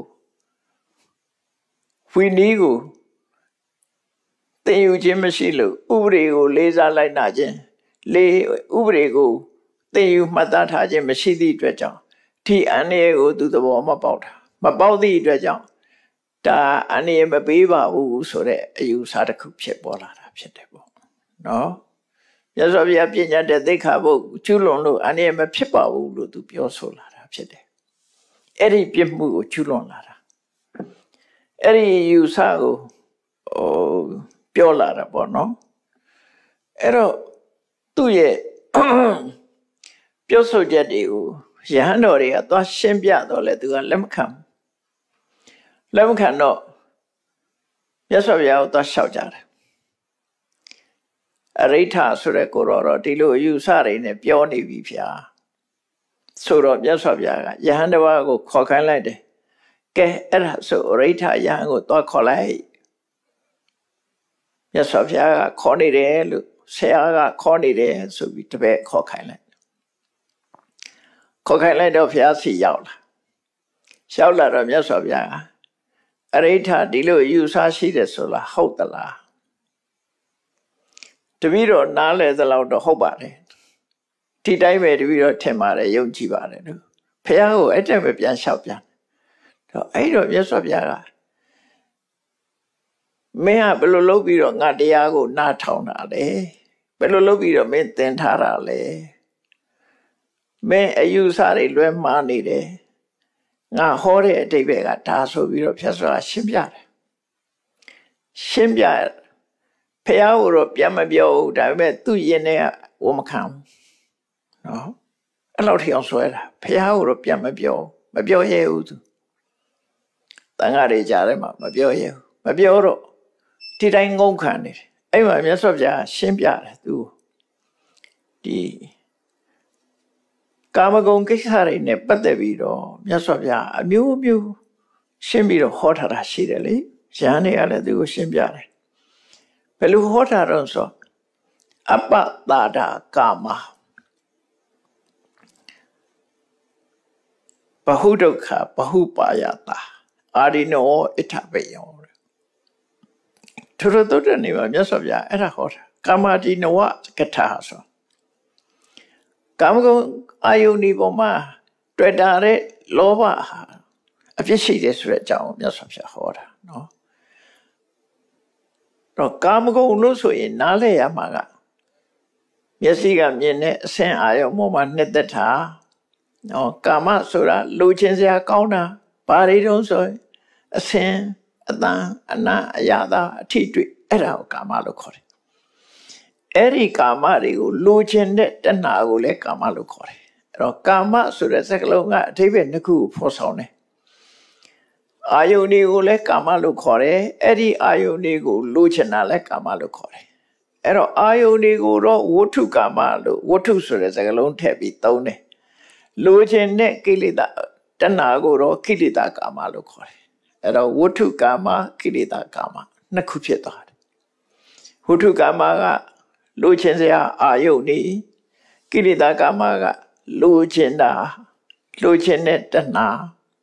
ဝိနည်းကိုသင်ယူခြင်းမရှိလို့ဥပဒေကိုလေးစားလိုက်နာခြင်းလေးဥပဒေကိုသင်ယူမှတ်သားထားခြင်းမရှိသည့်အတွက်ကြောင့်ဒီအန္တရာယ်ကိုသူသဘောမပေါက်တာမပေါက်သည့်အတွက်ကြောင့်ဒါအန္တရာယ်မပေးပါဘူးဆိုတဲ့အယူဆတစ်ခုဖြစ်ပေါ်လာတာဖြစ်တယ်ပေါ့နော်မြတ်စွာဘုရားပြညတ်တဲ့သိက္ခာပုဒ်ကျူးလွန်လို့အန္တရာယ်မဖြစ်ပါဘူးလို့သူပြောဆိုလာတာဖြစ်တယ်အဲ့ဒီပြစ်မှုကိုကျူးလွန်လာတာအဲ့ဒီယူဆကိုဟိုပြောလာတာပေါ့နော်အဲ့တော့သူ့ရဲ့ပြောဆိုချက်တွေကိုယဟန်တော်တွေကသွားရှင်းပြတော့လေသူကလက်မခံလက်မခံတော့မြတ်စွာဘုရားကိုသွားလျှောက်ကြတယ်အရိဋ္ဌဆိုတဲ့ကိုတော်တော့ဒီလိုအယူဆတွေနဲ့ပြောနေပြီဗျာဆိုတော့မြတ်စွာဘုရားကယဟန်တစ်ပါးကိုခေါ်ခိုင်းလိုက်တယ်ကဲအဲ့ဒါဆိုအရိဋ္ဌယဟန်ကိုသွားခေါ်လိုက်မြတ်စွာဘုရားကခေါ်နေတယ်လို့ဆရာကခေါ်နေတယ်ဆိုပြီးတပည့်ခေါ်ခိုင်းလိုက်ခေါ်ခိုင်းလိုက်တော့ဘုရားစီရောက်လာရောက်လာတော့မြတ်စွာဘုရားကအရိဋ္ဌဒီလိုယူဆရှိတယ်ဆိုလားဟုတ်သလားတပည့်တော်နားလဲသလောက်တော့ဟုတ်ပါတယ်ဒီတိုင်းပဲတပည့်တော်ထင်ပါတယ်ယုံကြည်ပါတယ်နော်ဘုရားကိုအဲ့တက်ပဲပြန်လျှောက်ပြန်တော့အဲ့တော့မြတ်စွာဘုရားကမင်းကဘယ်လိုလုပ်ပြီးတော့ငါတရားကိုနားထောင်တာလဲဘယ်လိုလုပ်ပြီးတော့မင်းသင်ထားတာလဲမင်းအယူဆတွေလွဲမှားနေတယ်ငါဟောတဲ့အဓိပ္ပာယ်ကဒါဆိုပြီးတော့ဖြတ်စွာရှင်းပြတယ်ရှင်းပြဖះကိုတော့ပြန်မပြောဘူးဒါပေမဲ့သူ့ရင်ထဲကဝမခံဘူးနော်အဲ့လောက်ထိအောင်ဆွဲတာဖះကိုတော့ပြန်မပြောမပြောရဲဘူးသူတန်ခါးတွေကြားထဲမှာမပြောရဲဘူးမပြောတော့ဒီတိုင်းငုံခံနေတယ်အဲ့မှာမြတ်စွာဘုရားရှင်းပြတယ်သူဒီကာမဂုဏ်ကိစ္စတွေနဲ့ပတ်သက်ပြီးတော့မြတ်စွာဘုရားအမျိုးမျိုးရှင်းပြီးတော့ဟောထားတာရှိတယ်လေရဟန်းတွေကလည်းသူကိုရှင်းပြတယ်ဘယ်လိုဟောထားတော့ဆိုအပ္ပတာဒကာမ bahudokha bahupayata adino itabeyo Turududa niwa myasabya era hora kamadi nawa kataso Kamago ayuni boma tredare loba a piece this red down myasabya hora no No kamago no so in nale yamaga Yasiga mine sen ayo moma netata No kama sura luchensia kauna pari don't so a sen Adan ana ayada titri era kama lo kore eri kama ri ko lo chin de tana ko le kama lo kore ero kama so de sakalo nga adhibe naku pho saung ne ayoni ko le kama lo kore eri ayoni ko lo chin na le kama lo kore ero ayoni ko ro wothu kama lo wothu so de sakalo thet pi taung ne lo chin ne kilita tana ko ro kilita kama lo kore Ero wutu kama kilita kama naku phit twaတယ်ဝတ္ထုကာမကလိုချင်စရာအာယုန်နေကိလေသာကာမကလိုချင်တာလိုချင်တဲ့တဏှာ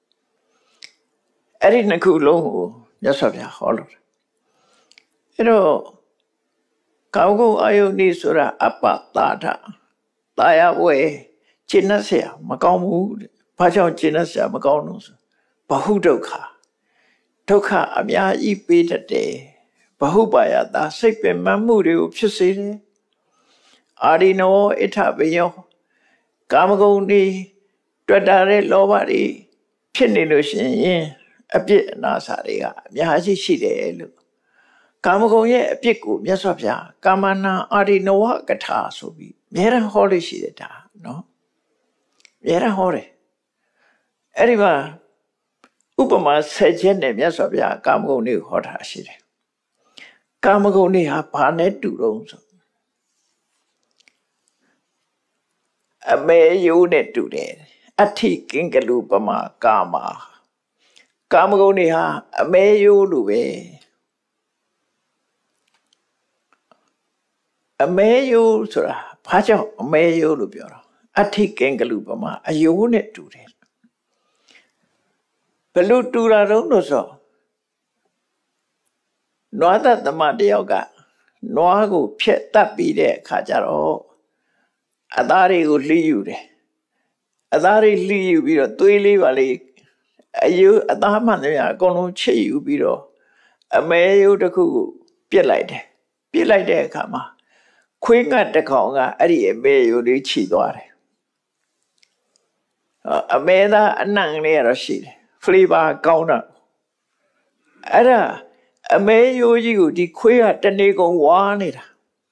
အဲ့ဒီနှစ်ခုလုံးကိုမြတ်စွာဘုရားဟောလို့အဲ့တော့ကောင်းကုန်အာယုန်နေဆိုတာအပ္ပတာထတာယာဝဲကျင့်တ်เสียမကောင်းဘူးဘာကြောင့်ကျင့်တ်เสียမကောင်းလို့ဆိုဘဟုဒုက္ခဒုက္ခအများကြီးပေးတတ်တယ်ဘဟုပါယတာစိတ်ပင်ပန်းမှုတွေကိုဖြစ်စေတယ်အာရိနောအထဘယောကာမဂုဏ်တွေတွေ့တာတဲ့လောဘတွေဖြစ်နေလို့ရှိရင်အပြစ်အနာစာတွေကအများကြီးရှိတယ်လို့ကာမဂုဏ်ရဲ့အပြစ်ကိုမြတ်စွာဘုရားကာမနာအာရိနောကထာဆိုပြီးအများရန်ဟောလို့ရှိတယ်ဒါနော်အများရန်ဟောတယ်အဲ့ဒီမှာဥပမာဆက်ချက်နဲ့မြတ်စွာဘုရားကာမဂုဏ်တွေကိုဟောတာရှိတယ်ကာမဂုဏ်တွေဟာဘာနဲ့တူတော့ဆိုအမေယုနဲ့တူတယ်အဋ္ဌိကင်္ဂလူပမာကာမကာမဂုဏ်တွေဟာအမေယုလိုပဲအမေယုဆိုတာဘာကြောင့်အမေယုလို့ပြောတော့အဋ္ဌိကင်္ဂလူပမာအယုနဲ့တူတယ်ဘယ်လိုတူတာတော့လို့ဆိုနွားသက်သမတယောက်ကနွားကိုဖျက်တတ်ပြီးတဲ့အခါကျတော့အသားတွေကိုလှီးယူတယ်အသားတွေလှီးယူပြီးတော့သွေးလေးပါလေအယုအသားမှန်တယ်အကုန်လုံးချိတ်ယူပြီးတော့အမဲယုတစ်ခုကိုပြစ်လိုက်တယ်ပြစ်လိုက်တဲ့အခါမှာခွေးငတ်တစ်ကောင်ကအဲ့ဒီအမဲယုလေးခြိသွားတယ်အမဲသားအနံ့လေးရတော့ရှိတယ်flavor ကောင်းတာအဲ့ဒါအမဲရိုးကြီးကိုဒီခွေးကတနေကုန်ဝါနေတာ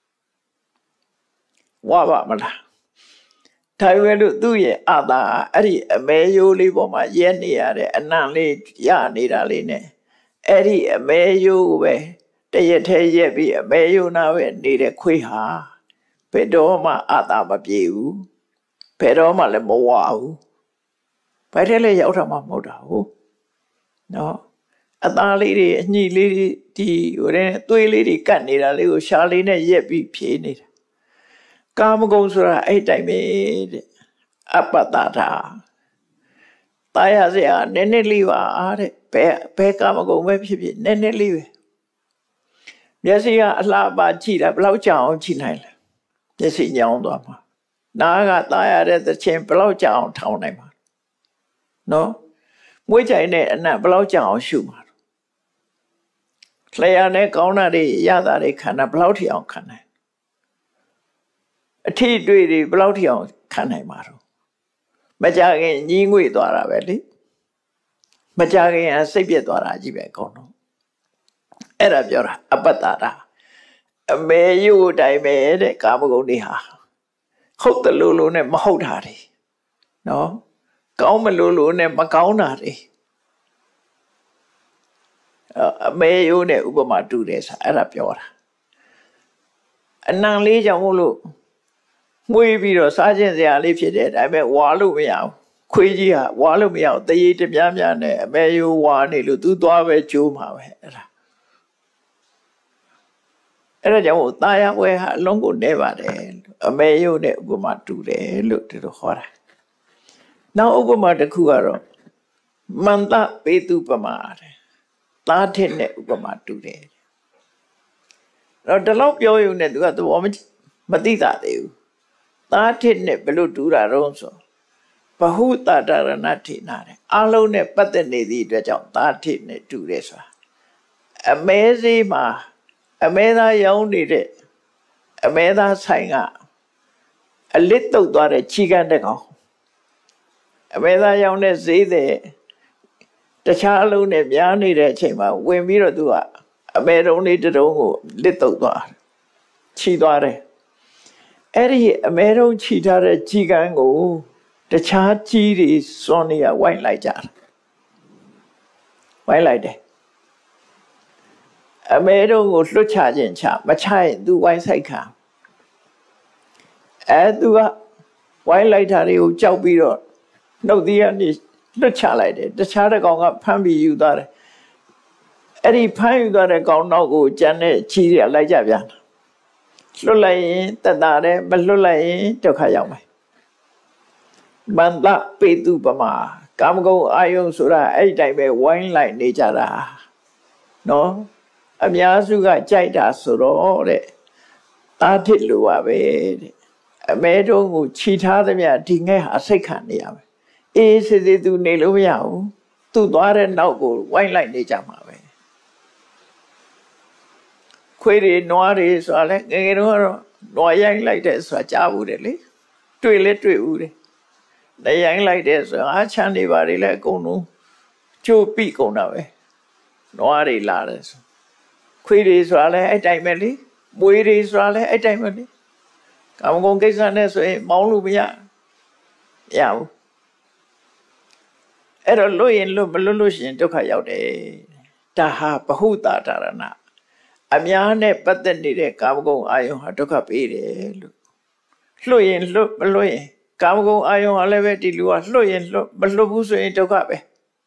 ဝါပါမလားဒါပေမဲ့လို့သူ့ရဲ့အာသာအဲ့ဒီအမဲရိုးလေးပေါ်မှာရဲနေရတဲ့အနံ့လေးရနေတာလေးနဲ့အဲ့ဒီအမဲရိုးကိုပဲတရက်ထဲရက်ပြီးအမဲရိုးနာပဲနေတဲ့ခွေးဟာဘယ်တော့မှအာသာမပြေဘူးဘယ်တော့မှလည်းမဝါဘူးဘယ်ထဲလဲရောက်တာမှမဟုတ်တာဟုတ်နော်အသားလေးတွေအညှိလေးတွေဒီဟိုတဲ့သွေးလေးတွေကတ်နေတာလေးကိုရှားလေးနဲ့ရက်ပြီးဖြေးနေတာကာမဂုဏ်ဆိုတာအဲ့တိုင်းပဲတဲ့အပ္ပတာတာတာယာစရာနည်းနည်းလေးပါတဲ့ဘယ်ဘယ်ကာမဂုဏ်ပဲဖြစ်ဖြစ်နည်းနည်းလေးပဲမျက်စိကအလှပါကြည့်တာဘယ်လောက်ကြာအောင်ကြည့်နိုင်လဲမျက်စိညောင်းသွားမှာနားကတာယာတဲ့သချင်းဘယ်လောက်ကြာအောင်ထောင်နိုင်မှာနော်မွေးကြိုင်တဲ့အနံ့ဘယ်လောက်ကြာအောင်ရှုမှာလျှာနဲ့ကောင်းတာတွေရတာတွေခံတာဘယ်လောက်ထိအောင်ခံနိုင်အထီးတွေ့တွေဘယ်လောက်ထိအောင်ခံနိုင်မှာတော့မကြခင်ညီးငွေ့သွားတာပဲလေမကြခင်အစိတ်ပြက်သွားတာကြီးပဲအကုန်လုံးအဲ့ဒါပြောတာအပ္ပတာတာအမေယုတိုင်းပဲတဲ့ကာမဂုဏ်တွေဟာဟုတ်တယ်လို့လို့နဲ့မဟုတ်တာတွေနော်ကောင်းမလို့လို့နဲ့မကောင်းတာတွေအမေယိုးနဲ့ဥပမာတူတယ်ဆိုအဲ့ဒါပြောတာအနံလေးကြောင့်မို့လို့မှုေးပြီးတော့စားခြင်းစရာလေးဖြစ်တယ်ဒါပေမဲ့ဝါလို့မရဘူးခွေးကြီးဟာဝါလို့မရဘူးတရေတပြားပြားနဲ့အမေယိုးဝါနေလို့သူသွားပဲကျိုးမှာပဲအဲ့ဒါအဲ့ဒါကြောင့်တာယာဝဲဟာအလုံးကိုနေပါတယ်အမေယိုးနဲ့ဥပမာတူတယ်လို့ဒီလိုဟောတာနောက်ဥပမာတစ်ခုကတော့မန္တပေတုပမာတဲ့သားထစ်နဲ့ဥပမာတူတယ်တော့ဒီလောက်ပြောရုံနဲ့သူကသဘောမသိတာသေးဘူးသားထစ်နဲ့ဘယ်လိုတူတာတော့ဆိုဘဟုတတရဏထေနာတဲ့အလုံးနဲ့ပတ်သက်နေသည့်အတွက်ကြောင့်သားထစ်နဲ့တူတယ်ဆိုတာအမဲစေးမှာအမဲသားရောင်းနေတဲ့အမဲသားဆိုင်ကအလစ်တုတ်သွားတဲ့ခြိကန်းတဲ့ကောင်အမဲသားရောင်းတဲ့ဈေးတဲ့တခြားအလုံးနဲ့များနေတဲ့အချိန်မှာဝင်ပြီးတော့သူကအမဲတုံးလေးတုံးကိုလစ်တုတ်သွားခြိသွားတယ်အဲ့ဒီအမဲတုံးခြိထားတဲ့ခြိကန်းကိုတခြားကြီးတွေစွန့်နေရဝိုင်းလိုက်ကြတယ်ဝိုင်းလိုက်တယ်အမဲတုံးကိုလွတ်ချခြင်းချမချရင်သူဝိုင်းဆိုင်ခံအဲသူကဝိုင်းလိုက်တာတွေကိုကြောက်ပြီးတော့နှုတ်သီးကနေလွတ်ချလိုက်တယ်တခြားတစ်ကောင်ကဖမ်းပြီးယူသွားတယ်အဲ့ဒီဖမ်းယူသွားတဲ့ကောင်နောက်ကိုကြမ်းတဲ့ချီရလိုက်ကြပြန်လွတ်လိုက်ရင်တတ်တာတယ်မလွတ်လိုက်ရင်ဒုက္ခရောက်မယ်မန္တပေတုပမာကာမဂုဏ်အာယုံဆိုတာအဲ့ဒီတိုင်းပဲဝိုင်းလိုက်နေကြတာနော်အများစုကကြိုက်တာဆိုတော့တဲ့တာထစ်လိုပါပဲတဲ့အမဲတုံးကိုခြိထားသမျှဒီငဲ့ဟာစိတ်ခံနေရမယ်အေးစစ်စစ်သူနေလို့မရဘူးသူသွားတဲ့နောက်ကိုဝိုင်းလိုက်နေကြမှာပဲခွေးတွေနွားတွေဆိုတာလဲငယ်ငယ်တော့နွားရိုင်းလိုက်တဲ့ဆိုတာကြားဘူးတယ်လေတွေ့လဲတွေ့ဘူးတယ်နေရိုင်းလိုက်တဲ့ဆိုတာအချမ်းတွေပါတွေလဲအကုန်လုံးကျိုးပိကုန်တာပဲနွားတွေလာတယ်ဆိုခွေးတွေဆိုတာလဲအဲ့တိုင်းပဲလေမွေးတွေဆိုတာလဲအဲ့တိုင်းပဲလေကာမဂုဏ်ကိစ္စနဲ့ဆိုရင်မောင်းလို့မရမရဘူးအဲ့တော့လွတ်ရင်လွတ်မလွတ်လို့ရှိရင်ဒုက္ခရောက်တယ်ဒါဟာဘဟုတာဒရဏအများနဲ့ပတ်သက်နေတဲ့ကာမဂုဏ်အာယုံဟာဒုက္ခပေးတယ်လို့လွတ်ရင်လွတ်မလွတ်ရင်ကာမဂုဏ်အာယုံဟာလည်းပဲဒီလူကလွတ်ရင်လွတ်မလွတ်ဘူးဆိုရင်ဒုက္ခပဲ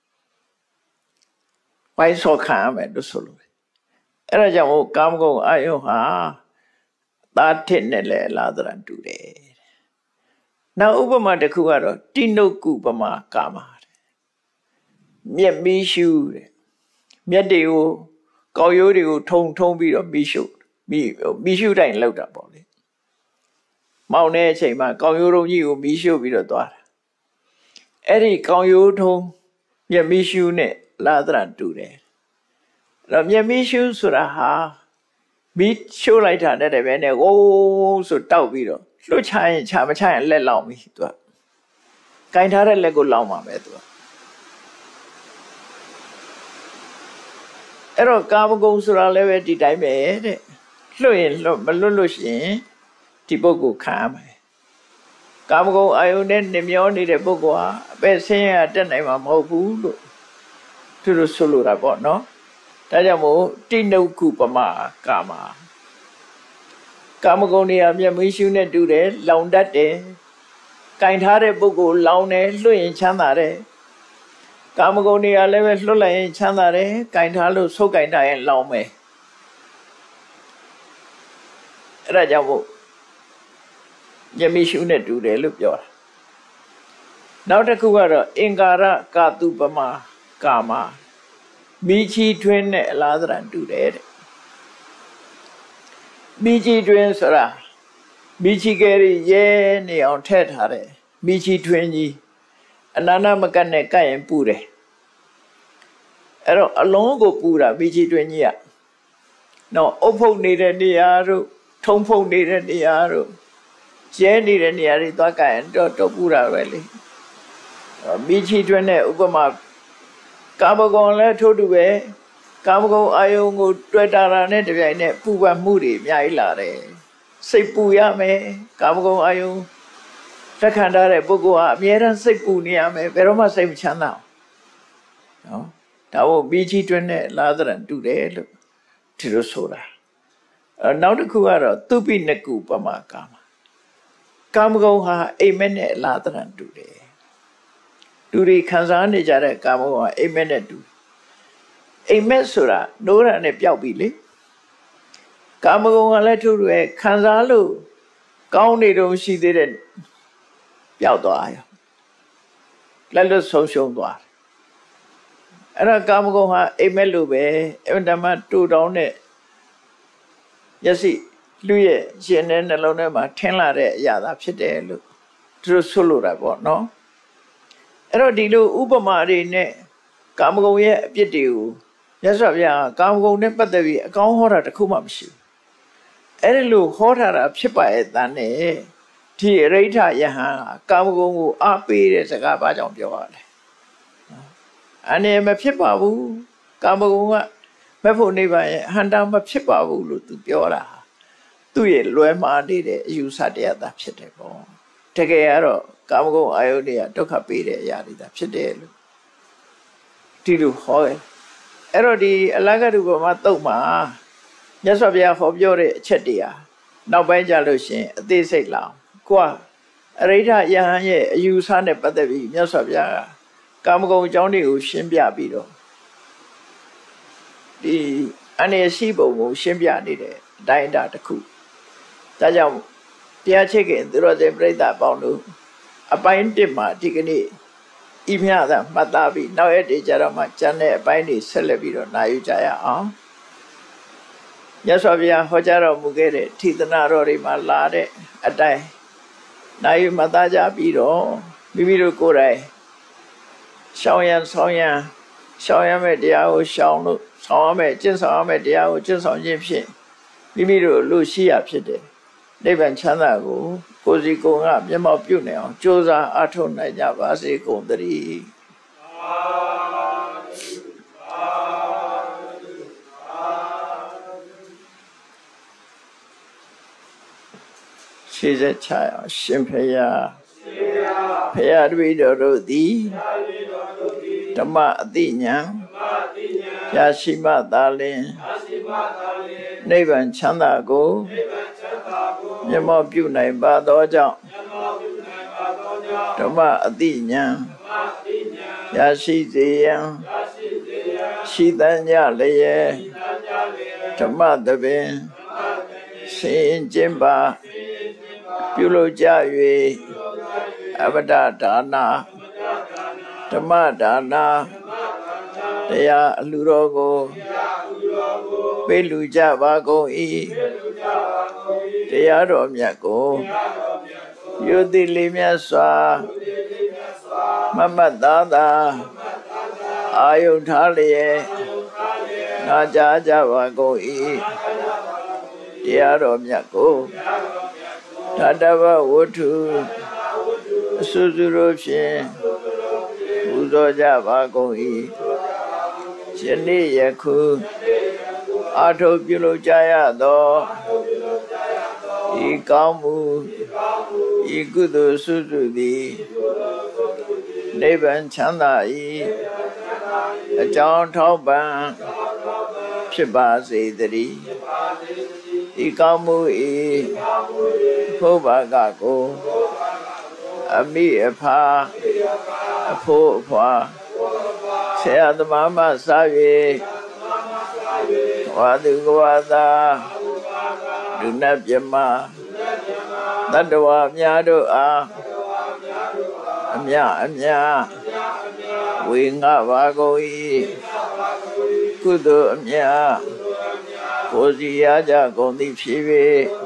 ဝိုင်းဆောခံရမယ်လို့ဆိုလို့အဲ့ဒါကြောင့်မို့ကာမဂုဏ်အာယုံဟာသာထစ်နဲ့လည်းအလားတရတူတယ်နောက်ဥပမာတစ်ခုကတော့တိနုကုပမာကာမမြက်မီးရှူတဲ့မြက်တွေကိုကောက်ရိုးတွေကိုထုံထုံပြီးတော့မီးရှူမီးမီးရှူတိုင်းလောက်တာပေါ့လေမောင်းတဲ့အချိန်မှာကောက်ရိုးတုံးကြီးကိုမီးရှူပြီးတော့သွားတာအဲ့ဒီကောက်ရိုးထုံးမြက်မီးရှူနဲ့လာသရတူတယ်အဲ့တော့မြက်မီးရှူဆိုတာဟာမီးရှို့လိုက်တာတဲ့တဲ့ပဲနဲ့ဝိုးဆိုတောက်ပြီးတော့လွတ်ချရင်ချမချရင်လက်လောင်ပြီသူကကင်ထားတဲ့လက်ကိုလောင်ပါပဲသူကအဲ့တော့ကာမဂုဏ်ဆိုတာလည်းပဲဒီတိုင်းပဲတဲ့လွတ်ရင်လွတ်မလွတ်လို့ရှိရင်ဒီပုဂ္ဂိုလ်ခံရမယ်ကာမဂုဏ်အာယုန်နဲ့နှမျောနေတဲ့ပုဂ္ဂိုလ်ဟာအပဲဆင်းရဲတက်နိုင်မှာမဟုတ်ဘူးလို့သူတို့ဆိုလိုတာပေါ့နော်ဒါကြောင့်မို့တိနုကုပမာကာမကာမဂုဏ်တွေအမျက်မီးရှုနဲ့တူတယ်လောင်တတ်တယ်ကင်ထားတဲ့ပုဂ္ဂိုလ်လောင်တယ်လွတ်ရင်ချမ်းသာတယ်ကာမဂုဏ်တွေကလည်းပဲလွတ်လိုက်ရင်ချမ်းသာတယ်ကင်ထားလို့ဆုတ်ကင်ထားရင်လောင်မယ်အဲ့ဒါကြောင့်မို့မျက်မီးရှုနဲ့တူတယ်လို့ပြောတာနောက်တစ်ခုကတော့အင်္ကာရကာတုပမာကာမမိချီတွင်နဲ့အလားတရတူတယ်တဲ့မိချီတွင်ဆိုတာမိချီကလေးရဲနေအောင်ထည့်ထားတယ်မိချီတွင်ကြီးအနာနာမကတ်နဲ့ကတ်ရင်ပူတယ်အဲ့တော့အလုံးကိုပူတာမိချီတွင်ကြီးอ่ะနော်အုပ်ဖုတ်နေတဲ့နေရာတို့ထုံဖုတ်နေတဲ့နေရာတို့ကျဲနေတဲ့နေရာတွေသွားကတ်ရင်တော့တော့ပူတာပဲလေမိချီတွင်နဲ့ဥပမာကာမဂုဏ်လည်းထို့တူပဲကာမဂုဏ်အာယုံကိုတွေ့တာနဲ့တပြိုင်နက်ပူပန်မှုတွေအများကြီးလာတယ်စိတ်ပူရမယ်ကာမဂုဏ်အာယုံသက်ခံထားတဲ့ပုဂ္ဂိုလ်ဟာအမြဲတမ်းစိတ်ပူနေရမယ်ဘယ်တော့မှစိတ်မချမ်းသာနော်ဒါကိုဘီချီတွင်နဲ့လာသရန်တူတယ်လို့ဒီလိုဆိုတာအဲနောက်တစ်ခုကတော့သူပိနကုပမာကာမကာမဂုဏ်ဟာအိမ်မက်နဲ့လာသရန်တူတယ်လူတွေခံစားနေကြတဲ့ကာမဂုဏ်ဟာအိမ်မက်နဲ့တူအိမ်မက်ဆိုတာနိုးရနဲ့ပျောက်ပြီလေကာမဂုဏ်ကလည်းထို့တူပဲခံစားလို့ကောင်းနေတော့ရှိသေးတဲ့ပျောက်သွားရောလက်လွတ်ဆုံးရှုံးသွားအဲ့တော့ကာမဂုဏ်ဟာအိမ်မက်လိုပဲအမှန်တမ်းတူတောင်းတဲ့မျက်စိလူရဲ့ရှင်တဲ့နှလုံးထဲမှာထင်းလာတဲ့အရာသာဖြစ်တယ်လို့သူတို့ဆိုလိုတာပေါ့နော်အဲ့တော့ဒီလိုဥပမာတွေနဲ့ကာမဂုဏ်ရဲ့အပြစ်တွေကိုမြတ်စွာဘုရားကာမဂုဏ်နဲ့ပတ်သက်ပြီးအကောင်းဟောတာတစ်ခုမှမရှိဘူးအဲ့ဒီလိုဟောထားတာဖြစ်ပါရဲ့တန်နဲ့ဒီအရိဋ္ဌယဟန်ကာမဂုဏ်ကိုအားပေးတဲ့စကားဘာကြောင့်ပြောရလဲအနေမဖြစ်ပါဘူးကာမဂုဏ်ကမဖို့နေပါရဲ့အဟံတာမဖြစ်ပါဘူးလို့သူပြောတာသူ့ရဲ့လွယ်မှားနေတဲ့အယူဆတရားသာဖြစ်တယ်ပေါ့တကယ်ကတော့ကာမဂုဏ်အာယုန်တွေကဒုက္ခပေးတဲ့အရာတွေသာဖြစ်တယ်လို့ဒီလိုဟောတယ်အဲ့တော့ဒီအလဂတုပမာတုတ်မှာမြတ်စွာဘုရားဟောပြောတဲ့အချက်တွေဟာနောက်ပိုင်းကြလို့ရှင်အသေးစိတ်လာကိုကအရိဋ္ဌယဟန်ရဲ့အယူဆနဲ့ပတ်သက်ပြီးမြတ်စွာဘုရားကကာမဂုဏ်အကြောင်းတွေကိုရှင်းပြပြီးတော့ဒီအနေရှိပုံကိုရှင်းပြနေတဲ့အတိုင်းအတာတစ်ခုဒါကြောင့်တရားချစ်ခင်သူတော်စင်ပြိဿအပေါင်းတို့အပိုင်းတစ်မှာဒီကနေ့ဤမြတ်သာမှတ်သားပြီးနောက်ရက်တွေကျတော့မှကျန်တဲ့အပိုင်းတွေဆက်လက်ပြီးတော့နာယူကြရအောင်မြတ်စွာဘုရားဟောကြားတော်မူခဲ့တဲ့ထိသနာတော်တွေမှာလာတဲ့အတိုင်းနာယူမှတ်သားကြပြီးတော့မိမိတို့ကိုယ်တိုင်ရှောင်ရန်ဆောင်ရန်ရှောင်ရမယ့်တရားကိုရှောင်လို့ဆောင်ရမယ့်ကျင့်ဆောင်ရမယ့်တရားကိုကျင့်ဆောင်ခြင်းဖြင့်မိမိတို့လူရှိရဖြစ်တယ်နိဗ္ဗာန်ချမ်းသာကိုကိုယ်စီကိုယ်ကမျက်မှောက်ပြုနေအောင်ကြိုးစားအားထုတ်နိုင်ကြပါစေကုန်သတည်းရှေးဆက်ချအောင်ရှင်ဖေယဖေယတပည့်တော်တို့သည်ဓမ္မအတိညာရရှိမှသာလင်နိဗ္ဗာန်ချမ်းသာကိုမျက်မှောက်ပြုနိုင်ပါသောကြောင့်ဓမ္မအတိညာရရှိစေရန်ရှိတန်ကြလျက်ဓမ္မသဘင်ဆင်ကျင့်ပါပြုလုပ်ကြ၍အပဒဒါနာဓမ္မဒါနာတရားအလှတော်ကိုပေးလူကြပါကုန်၏တရားတော်မြတ်ကိုယုတိလေးမြတ်စွာမမတ်သားသာအာယုထားလျက်နာကြားကြပါကုန်၏တရားတော်မြတ်ကိုတတဝဝတ္ထုအစွစုတို့ဖြင့်ပူဇော်ကြပါကုန်၏ယနေ့ယခုအာထုပြုလုပ်ကြရသောဤကောင်းမှုဤကုသိုလ်စုစုသည်နိဗ္ဗာန်ချမ်းသာ၏အကြောင်းထောက်ပံ့ဖြစ်ပါစေတည်းဤကောင်းမှုဤဘုရားကကိုအမိအဖာအဖိုးအဖွာဆရာသမားမှစ၍ဝါသူကဝါသာဒုနတ်ပြမတတ္တဝါများတို့အားအမြအမြဝေငှပါကုန်၏ကုသိုလ်အမြကိုယ်စီရကြကုန်သည်ဖြစ်၍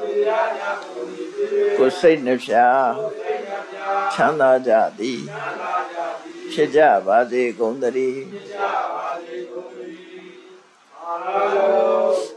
ကိုယ်စိတ်နှဖျားချမ်းသာကြသည်ဖြစ်ကြပါစေကုန်သတည်း